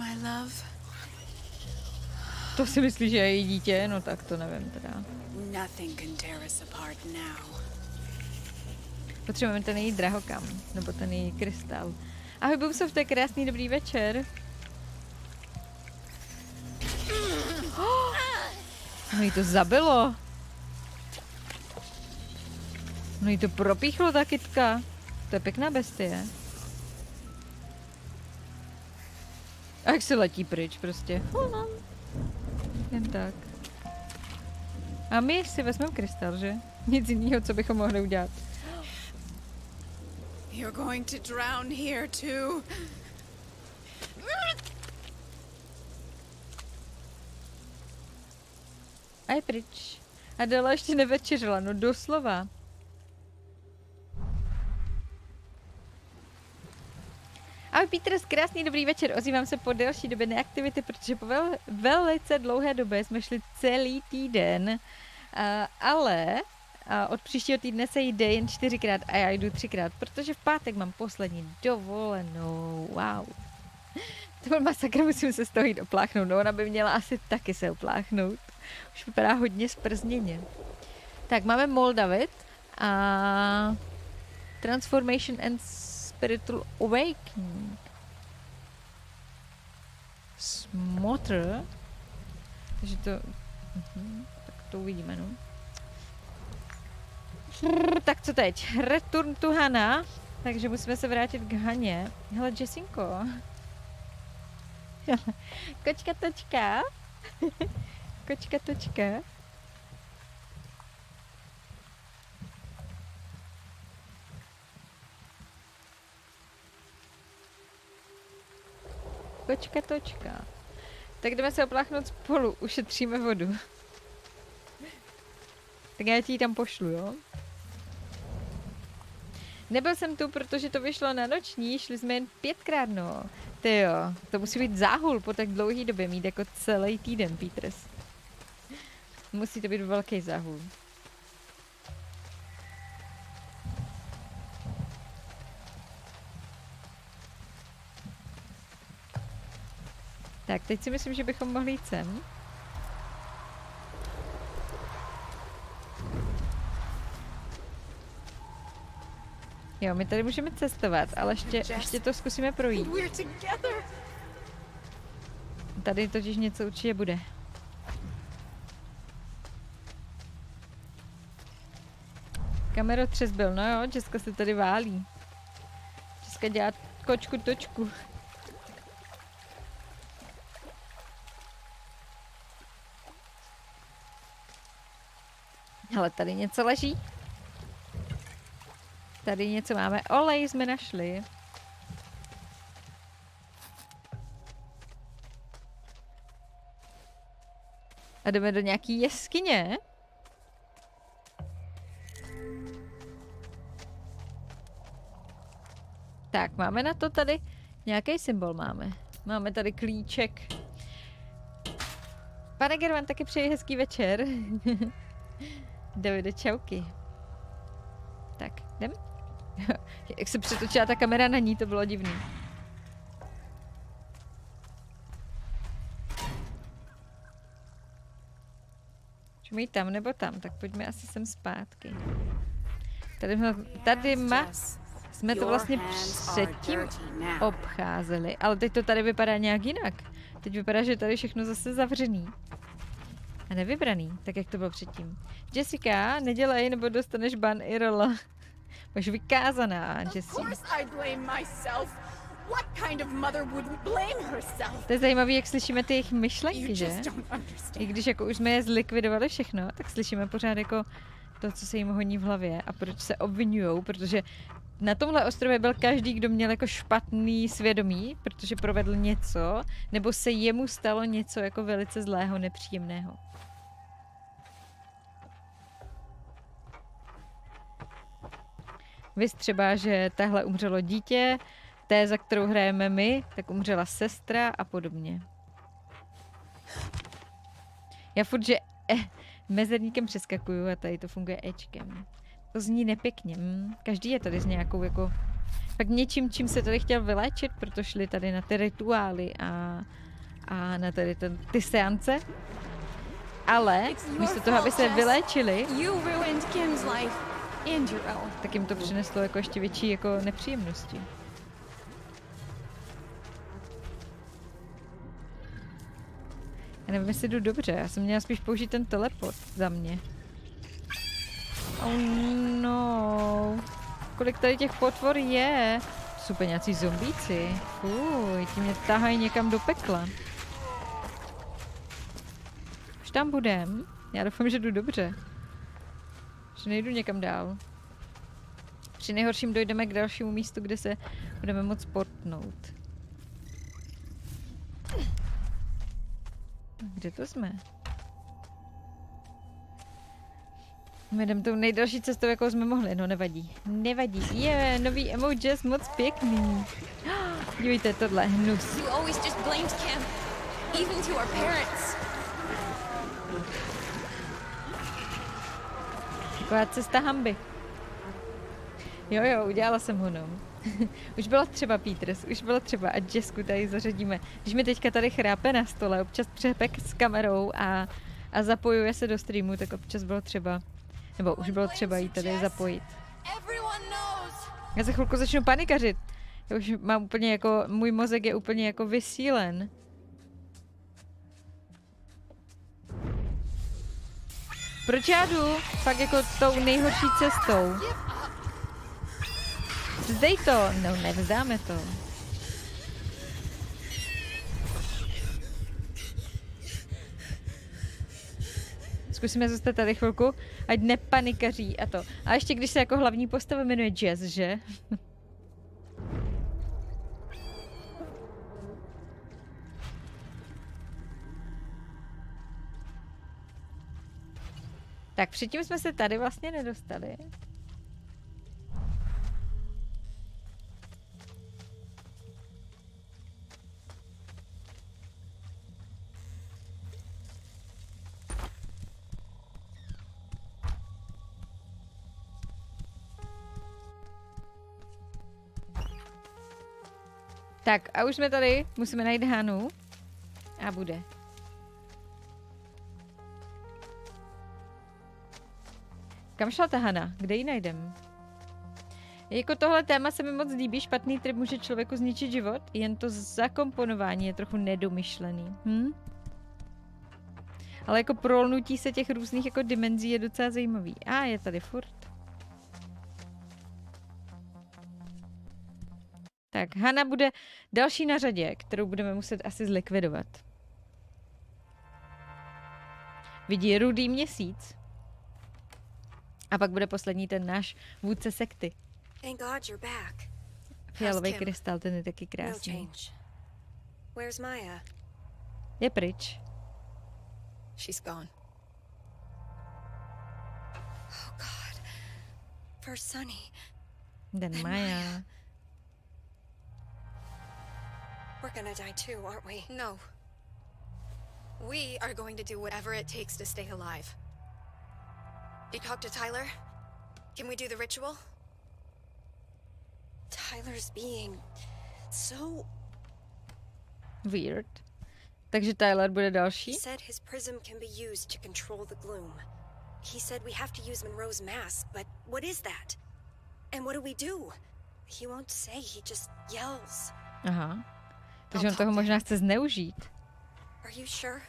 To si myslí, že je její dítě? No tak to nevím teda. Potřebujeme ten její drahokam, nebo ten její krystal. Ahoj Bumsov, to je krásný dobrý večer. Oh, no jí to zabilo. No jí to propíchlo ta kytka. To je pěkná bestie. A jak se letí pryč prostě. Jen tak. A my si vezmeme krystal, že? Nic jiného, co bychom mohli udělat. You're going to drown here too. A je pryč. A Dela ještě nevečeřila, no doslova. Ahoj Petr, krásný dobrý večer. Ozývám se po delší době neaktivity, protože po velice dlouhé době jsme šli celý týden. Ale od příštího týdne se jde jen 4krát a já jdu 3krát, protože v pátek mám poslední dovolenou. Wow. To byl masakr, musím se z toho jít opláchnout. No, ona by měla asi taky se opláchnout. Už vypadá hodně zprzněně. Tak, máme Moldavit a Transformation and Spiritual Awakening. Smotr. Takže to... tak to uvidíme, no. Tak co teď? Return to Hana. Takže musíme se vrátit k Haně. Hele, Jessinko. Kočka točka. Kočka točka. Kočka točka. Tak jdeme se opláchnout spolu. Ušetříme vodu. Tak já ti ji tam pošlu, jo? Nebyl jsem tu, protože to vyšlo na noční, šli jsme jen 5krát, no. Tyjo, to musí být záhul po tak dlouhý době, mít jako celý týden, Peters. Musí to být velký záhul. Tak, teď si myslím, že bychom mohli jít sem. Jo, my tady můžeme cestovat, ale ještě to zkusíme projít. Tady totiž něco určitě bude. Kamero třes byl, no jo, Česka se tady válí. Česka dělá kočku točku. Hele, tady něco leží. Tady něco máme. Olej jsme našli. A jdeme do nějaký jeskyně. Tak, máme na to tady nějaký symbol máme. Máme tady klíček. Pane Gervan, taky přeji hezký večer. Davide, čauky. Tak, jdem. Jak se přetočila ta kamera na ní, to bylo divný. Můžeme jít tam nebo tam, tak pojďme asi sem zpátky. Tady jsme to vlastně předtím obcházeli, ale teď to tady vypadá nějak jinak. Teď vypadá, že tady všechno zase zavřený. A nevybraný, tak jak to bylo předtím. Jessica, nedělej, nebo dostaneš ban IRL. Máš vykázaná, Jessie. To je zajímavé, jak slyšíme ty jejich myšlenky, že? I když jako už jsme je zlikvidovali všechno, tak slyšíme pořád jako to, co se jim honí v hlavě a proč se obvinujou, protože na tomhle ostrově byl každý, kdo měl jako špatný svědomí, protože provedl něco, nebo se jemu stalo něco jako velice zlého, nepříjemného. Víš třeba, že tahle umřelo dítě, té, za kterou hrajeme my, tak umřela sestra a podobně. Já furt, že mezerníkem přeskakuju a tady to funguje Ečkem. To zní nepěkně. Každý je tady s nějakou jako... Pak něčím, čím se tady chtěl vyléčit, proto šli tady na ty rituály a na tady ty seance. Ale místo toho, aby se vyléčili, tak jim to přineslo jako ještě větší jako nepříjemnosti. Já nevím, jestli jdu dobře, já jsem měla spíš použít ten teleport za mě. Oh no. Kolik tady těch potvor je? To jsou úplně nějací zombíci. Fuj, ti mě tahají někam do pekla. Už tam budem. Já doufám, že jdu dobře. Že nejdu někam dál. Při nejhorším dojdeme k dalšímu místu, kde se budeme moct portnout. Kde to jsme? My jdeme tou nejdelší cestou, jakou jsme mohli. No nevadí. Nevadí. Je, nový emojis, moc pěkný. Dívejte, tohle hnus. Taková cesta hanby. Jo, udělala jsem ho, no. Už bylo třeba, Peters, už bylo třeba a Jessku tady zařadíme. Když mi teďka tady chrápe na stole, občas přepek s kamerou a zapojuje se do streamu, tak občas bylo třeba, nebo už bylo třeba jí tady zapojit. Já za chvilku začnu panikařit. Já už mám úplně jako, můj mozek je úplně jako vysílen. Proč já jdu fakt jako tou nejhorší cestou? Vzdej to! No, nevzdáme to. Zkusíme zůstat tady chvilku, ať nepanikaří a to. A ještě když se jako hlavní postava jmenuje Jess, že? Tak předtím jsme se tady vlastně nedostali. Tak a už jsme tady, musíme najít Hanu. A bude. Kam šla ta Hana? Kde ji najdem? Jako tohle téma se mi moc líbí, špatný trip může člověku zničit život, jen to zakomponování je trochu nedomyšlený. Ale jako prolnutí se těch různých jako dimenzí je docela zajímavý. A je tady furt. Tak, Hana bude další na řadě, kterou budeme muset asi zlikvidovat. Vidí rudý měsíc. A pak bude poslední ten náš vůdce sekty. Thank God you're back. Fialový krystal, ten je taky No krásný. change. Where's Maya? Je pryč. She's gone. Oh God. First Sunny. Den Maja. We're gonna die too, aren't we? No. We are going to do whatever it takes to stay alive. You talk to Tyler? Can we do the ritual? Tyler's being so... Weird. Takže Tyler bude He další. said his prism can be used to control the gloom. He said we have to use Monroe's mask, but what is that? And what do we do? He won't say, he just yells. Aha. Takže on toho možná chce zneužít. Are you sure?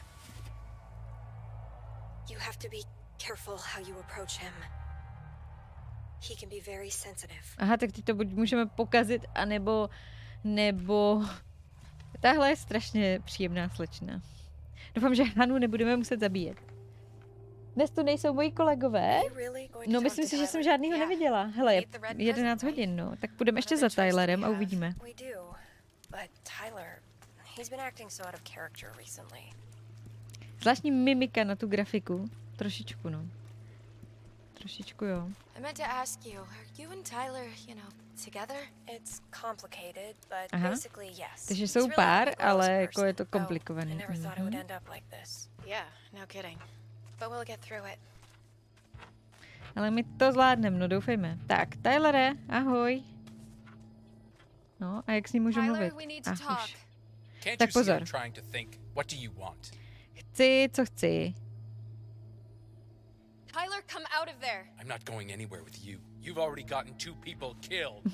You have to be careful how you approach him. He can be very sensitive. Aha, tak teď to buď můžeme pokazit, anebo... Nebo... Tahle je strašně příjemná slečna. Doufám, že Hanu nebudeme muset zabíjet. Dnes tu nejsou moji kolegové. Are you really going to No, talk myslím to si, že jsem Tyler? žádnýho neviděla. Hele, je 11 hodin, no. Tak půjdeme ještě za Tylerem a uvidíme. We do, but Tyler, he's been acting so out of character recently. Zvláštní mimika na tu grafiku. Trošičku, no. Trošičku, jo. I meant to ask you, are you and Tyler, together? It's complicated, but Aha. basically yes. Takže He's jsou really pár, a close ale jako person. je to Oh, komplikovaný. I never thought it would Mhm. end up like this. Yeah, no kidding. But we'll get through it. Ale my to zvládneme, no doufejme. Tak, Tylere, ahoj. No, a jak s ním můžu Tyler, mluvit? we need to Ach, talk. už. Can't Tak you see pozor. I'm trying to think? What do you want? Chci, co chci. Tyler, come out of there. I'm not going anywhere with you. You've already gotten 2 people killed.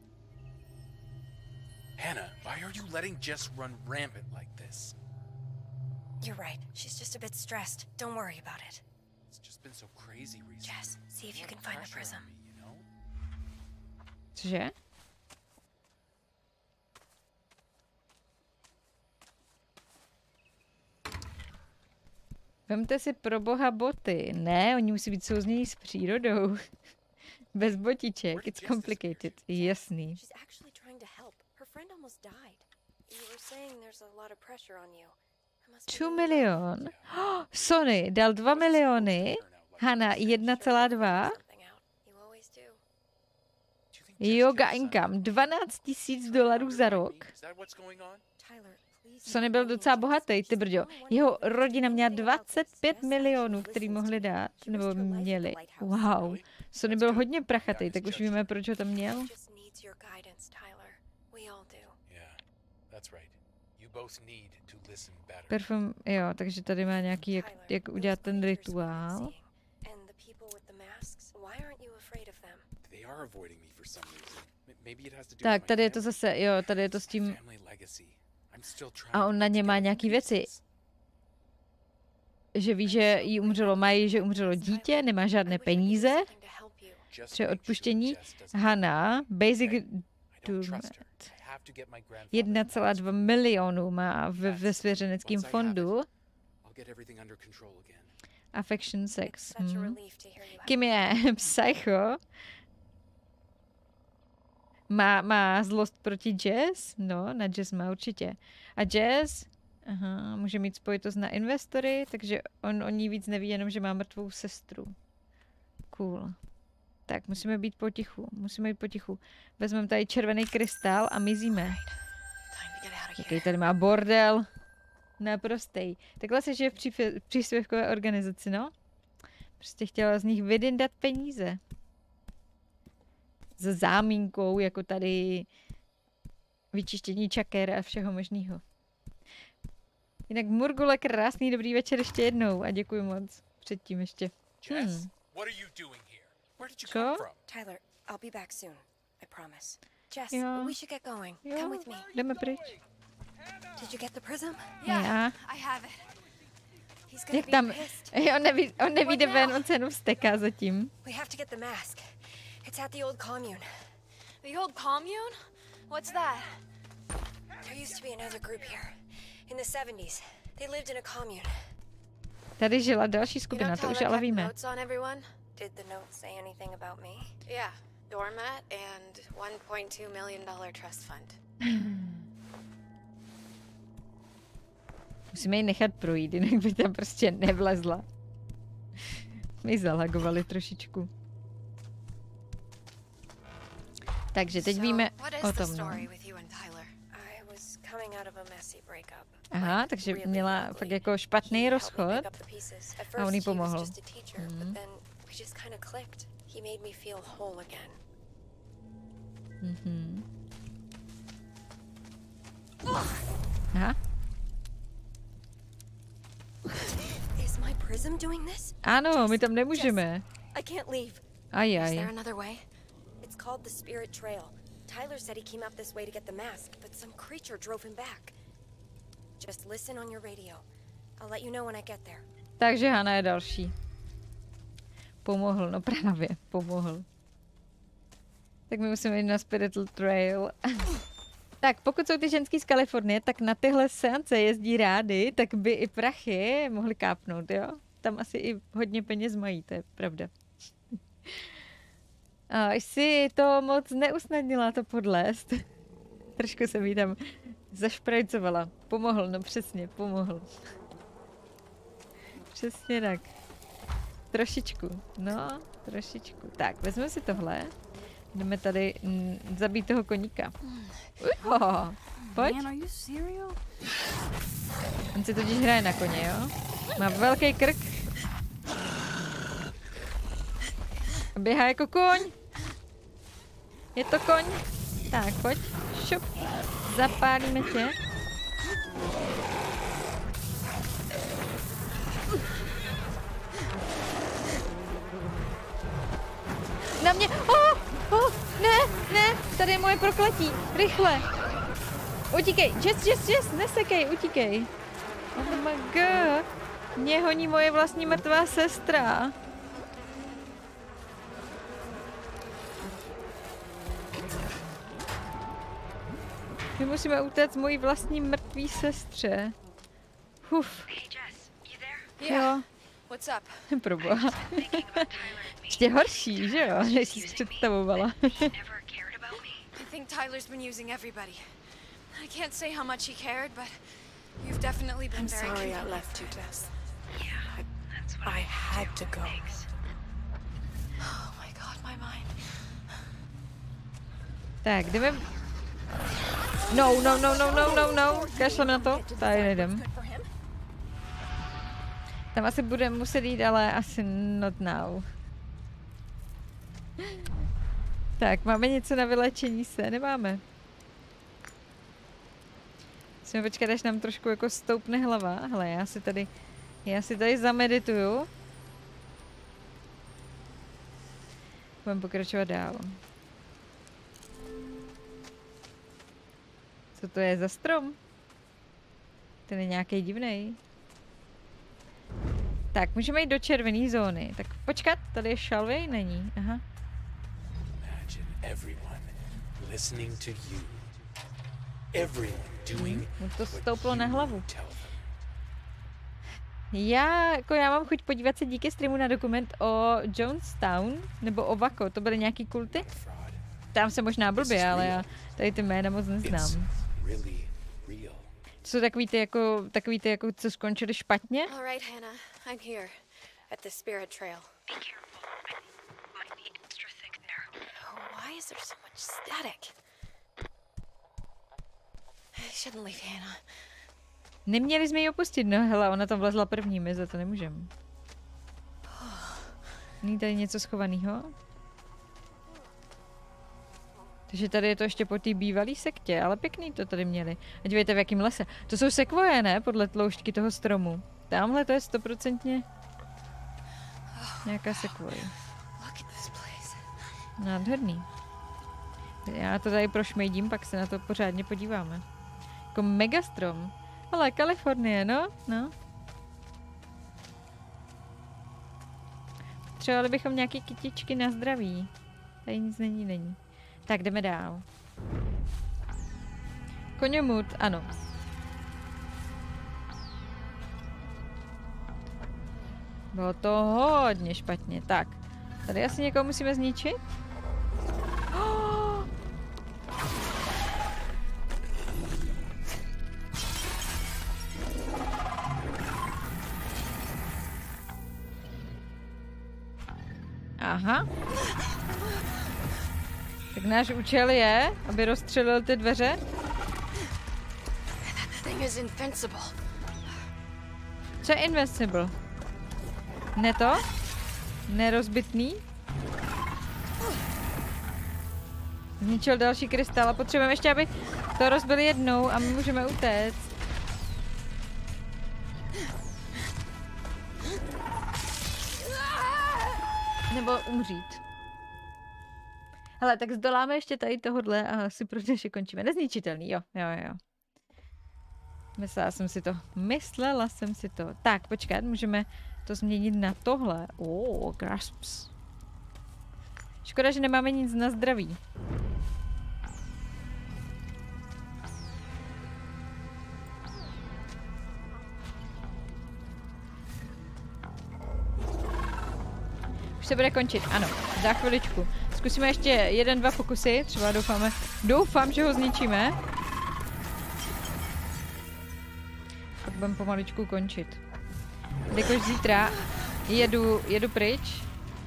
Hannah, why are you letting Jess run rampant like this? You're right. She's just a bit stressed. Don't worry about it. It's just been so crazy recently. Jess, see if you can find the Pressure prism. on me, you know? Cože? Vemte si pro boha boty. Ne, oni musí být souznění s přírodou. Bez botiček. It's complicated. Jasný. She's actually trying to help. Her friend almost died. You were saying there's a lot of pressure on you. It must be 2 really milion. Sony dal 2 miliony. Hana 1,2. something out. You always do. Do you think Jess Yoga killed income Simon? 12 000 $, za rok. Is that what's going on? Tyler, please. Sony byl docela bohatý, ty brďo. Jeho rodina měla 25 milionů, který mohli dát, nebo měli. Wow. Sony byl hodně prachatý, tak už víme, proč ho tam měl. Just needs your guidance, Tyler. We all do. Yeah, that's right. You both need to listen better. Perfum, jo, takže tady má nějaký, jak udělat ten rituál. And the people with the masks, why aren't you afraid of them? They are avoiding me for some reason. Maybe it has to do Tak, with my tady je to family. zase, jo, tady je to s tím, Family legacy. I'm still trying a to on na put ně má together nějaký the věci. pieces. Že ví, že jí umřelo Maji, že umřelo dítě, nemá žádné peníze, Something to help you. Just třeba make sure odpuštění. Jess doesn't Hana, basic I don't trust her. doormat. I have to get my grandfather 1,2 milionu má ve svěřeneckém fondu. I'll get everything under control again. Affection sex. It's such a relief to hear you. Kim je psycho. Má zlost proti Jess? No, na Jess má určitě. A Jess? Aha, může mít spojitost na investory, takže on o ní víc neví, jenom že má mrtvou sestru. Cool. Tak, musíme být potichu. Vezmeme tady červený krystal a mizíme. Time to get out of Jaký here. tady má bordel. Naprostej. Takhle se žije v příspěvkové organizaci, no. Prostě chtěla z nich vydindat peníze. Za zámínkou, jako tady vyčištění čaker a všeho možného. Jinak Murgule, krásný dobrý večer ještě jednou a děkuji moc předtím ještě. Jess, what are you doing here? Where did you Co? come from? Tyler, I'll be back soon. I promise. Jess, Jo. we should get going. Jo, Come with me. jdeme pryč. Did you get the prism? Já. I have it. He's gonna Jak be tam, pissed. on nevíde ven, on se jenom vsteká zatím. We have to get the mask. It's at the old commune. The old commune? What's that? There used to be another group here. In the 70s. They lived in a commune. Tady žila další You skupina, know to už Tyler ale kept víme. notes on everyone? Did the note say anything about me? Yeah. Doormat and $1.2 million trust fund. Musíme ji nechat projít, jinak by tam prostě nevlezla. My zalagovali trošičku. Takže teď víme what is o the tom. No. story with you and Tyler? I was coming out of a messy breakup. Aha, takže Really měla ugly. fakt jako špatný He helped me rozchod. pick up the pieces. At A on first jí he pomohl. was just a teacher, but then we just kind of clicked. He made me feel whole again. Aha. Is my prism doing this? Ano, my tam nemůžeme. I can't leave. Is there Ajaj. another way? It's called the Spirit Trail. Tyler said he came up this way to get the mask, but some creature drove him back. Just listen on your radio. I'll let you know when I get there. Takže Hana je další. Pomohl, no právě, pomohl. Tak my musíme jít na Spiritual Trail. Tak, pokud jsou ty ženský z Kalifornie, tak na tyhle seance jezdí rády, tak by i prachy mohli kápnout, jo? Tam asi i hodně peněz mají, to je pravda. A jsi to moc neusnadnila to podlézt. Trošku jsem jí tam zašprajcovala. Pomohl, no přesně, pomohl. Přesně tak. Trošičku, no, trošičku. Tak, vezmeme si tohle. Jdeme tady zabít toho koníka. Pojď. Man, are you serial? On si totiž hraje na koně, jo? Má velký krk. A běhá jako koň. Je to koň. Tak, pojď. Šup. Zapálíme tě. Na mě. Ne, tady je moje prokletí. Rychle. Utíkej. Jess, nesekej, utíkej. Oh my god. Mě honí moje vlastní mrtvá sestra. My musíme utéct mojí vlastní mrtvý sestře. Hey, Jess, you there? Jo, What's up? proboha. Thinking about Tyler and me. Ještě horší, že jo, než jsi představovala. He never cared about me. I think Tyler's been using everybody. I can't say how much he cared, but you've definitely been very convenient. left you, Jess. Yeah, that's what I had to go. Thanks. Oh my god, my mind. Tak, jdeme... No. Kašleme na to. Tady nejdem. Tam asi budeme muset jít, ale asi not now. Tak, máme něco na vylečení se? Nemáme. Musíme počkat, až nám trošku jako stoupne hlava. Hele, já si tady zamedituju. Budeme pokračovat dál. Co to je za strom? Ten je nějaký divnej. Tak, můžeme jít do červené zóny. Tak počkat, tady je šalvej? Není. Aha. Imagine everyone listening to you. Everyone doing Mu to what stouplo na you hlavu. tell them. Já mám chuť podívat se díky streamu na dokument o Jonestown, nebo o Waco, to byly nějaký kulty? Fraud. Tam se možná blbě, ale já tady ty jména moc It's neznám. really real. To jsou takový ty jako, co skončili špatně? All right, Hannah, I'm here at the Spirit Trail. Be careful. Might be extra thick there. Oh, why is there so much static? I shouldn't leave Hannah. Neměli jsme ji opustit, no hele, ona tam vlezla první, my za to nemůžeme. Není tady něco schovaného? Takže tady je to ještě po té bývalé sektě, ale pěkný to tady měli. A dívejte, v jakém lese. To jsou sekvoje, ne? Podle tloušťky toho stromu. Tamhle to je 100% nějaká sekvoje. Nádherný. Já to tady prošmejdím, pak se na to pořádně podíváme. Jako megastrom. Ale Kalifornie, no. Potřebovali bychom nějaký kytičky na zdraví. Tady nic není. Tak jdeme dál. Koněmut, ano. Bylo to hodně špatně. Tak, tady asi někoho musíme zničit? Aha. Tak náš účel je, aby rozstřelil ty dveře. Co je invincible? Ne to? Nerozbitný? Zničil další krystal a potřebujeme ještě, aby to rozbili jednou a my můžeme utéct. Nebo umřít. Hele, tak zdoláme ještě tady tohodle a asi pro dnešek končíme. Nezničitelný, jo. Myslela jsem si to. Tak, počkat, můžeme to změnit na tohle. Grasps. Škoda, že nemáme nic na zdraví. Už se bude končit, ano, za chviličku. Zkusíme ještě 1-2 pokusy, třeba doufám, že ho zničíme. Pak budeme pomaličku končit. Jakož zítra jedu pryč.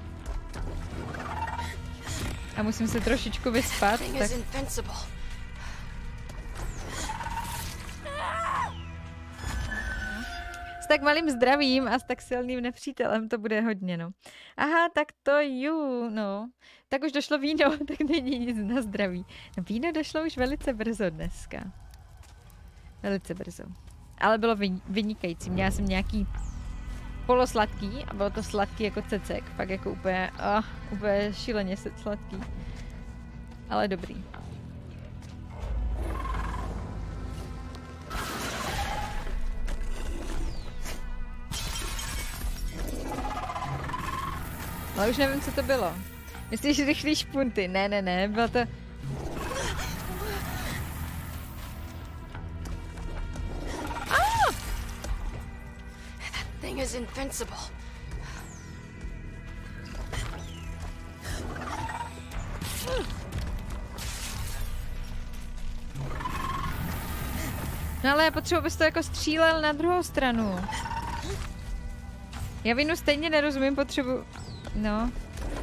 A musím se trošičku vyspat. Tak... S tak malým zdravím a s tak silným nepřítelem to bude hodně, no. Aha, tak to no. Tak už došlo víno, tak není nic na zdraví. No, víno došlo už velice brzo dneska. Velice brzo. Ale bylo vynikající. Měla jsem nějaký polosladký a bylo to sladký jako cecek. Pak jako úplně šíleně sladký. Ale dobrý. Ale už nevím, co to bylo. Myslíš rychlý špunty? Ne, bylo to... Is invincible. No ale já potřebuji, abys to jako střílel na druhou stranu. Já vinu stejně nerozumím, potřebuji... No.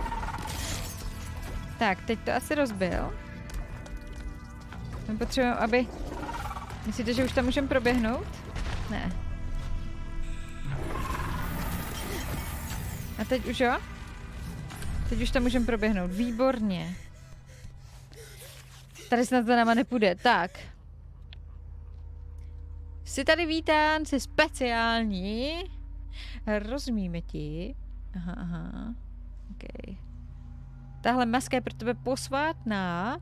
Tak, teď to asi rozbil. My potřebujeme, aby... Myslíte, že už tam můžeme proběhnout? Ne. A teď už jo? Teď už tam můžeme proběhnout. Výborně. Tady snad za náma nepůjde. Tak. Jsi tady vítán, jsi speciální. Rozumíme ti. Aha. OK. Tahle maska je pro tebe posvátná.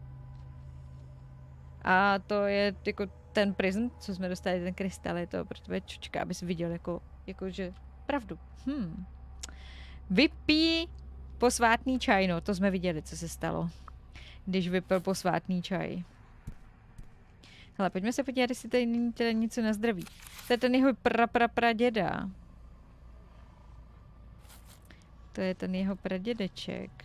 A to je jako ten prism, co jsme dostali, ten krystal, je to pro tebe čočka, abys viděl jako že pravdu. Vypij posvátný čaj, no, to jsme viděli, co se stalo, když vypil posvátný čaj. Hele, pojďme se podívat, jestli tady není teda něco na zdraví. To je ten jeho praděda. To je ten jeho pradědeček.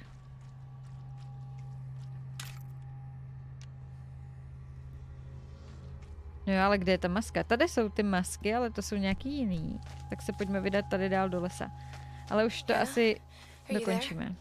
No jo, ale kde je ta maska? Tady jsou ty masky, ale to jsou nějaký jiný. Tak se pojďme vydat tady dál do lesa. Ale už to asi dokončíme.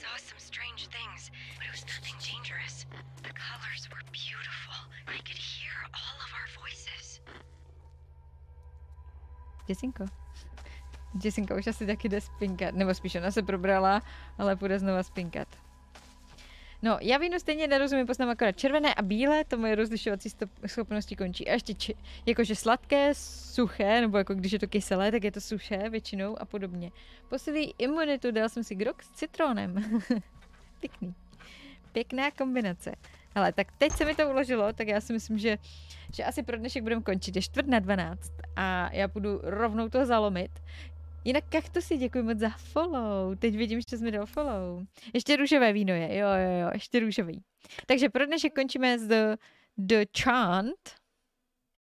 Jessinka už asi taky jde spinkat. Nebo spíš ona se probrala, ale půjde znova spinkat. No, já vínu stejně nerozumím, poznám akorát červené a bílé, to moje rozlišovací schopnosti končí. A ještě jakože sladké, suché, nebo jako když je to kyselé, tak je to suché většinou a podobně. Posilí imunitu, dal jsem si grog s citronem. Pěkný. Pěkná kombinace. Hele, tak teď se mi to uložilo, tak já si myslím, že asi pro dnešek budeme končit. Je 11:45 a já půjdu rovnou to zalomit. Jinak Kaktusy, děkuji moc za follow. Teď vidím, že jsi mi dal follow. Ještě růžové víno je, jo, ještě růžový. Takže pro dnešek končíme z The Chant.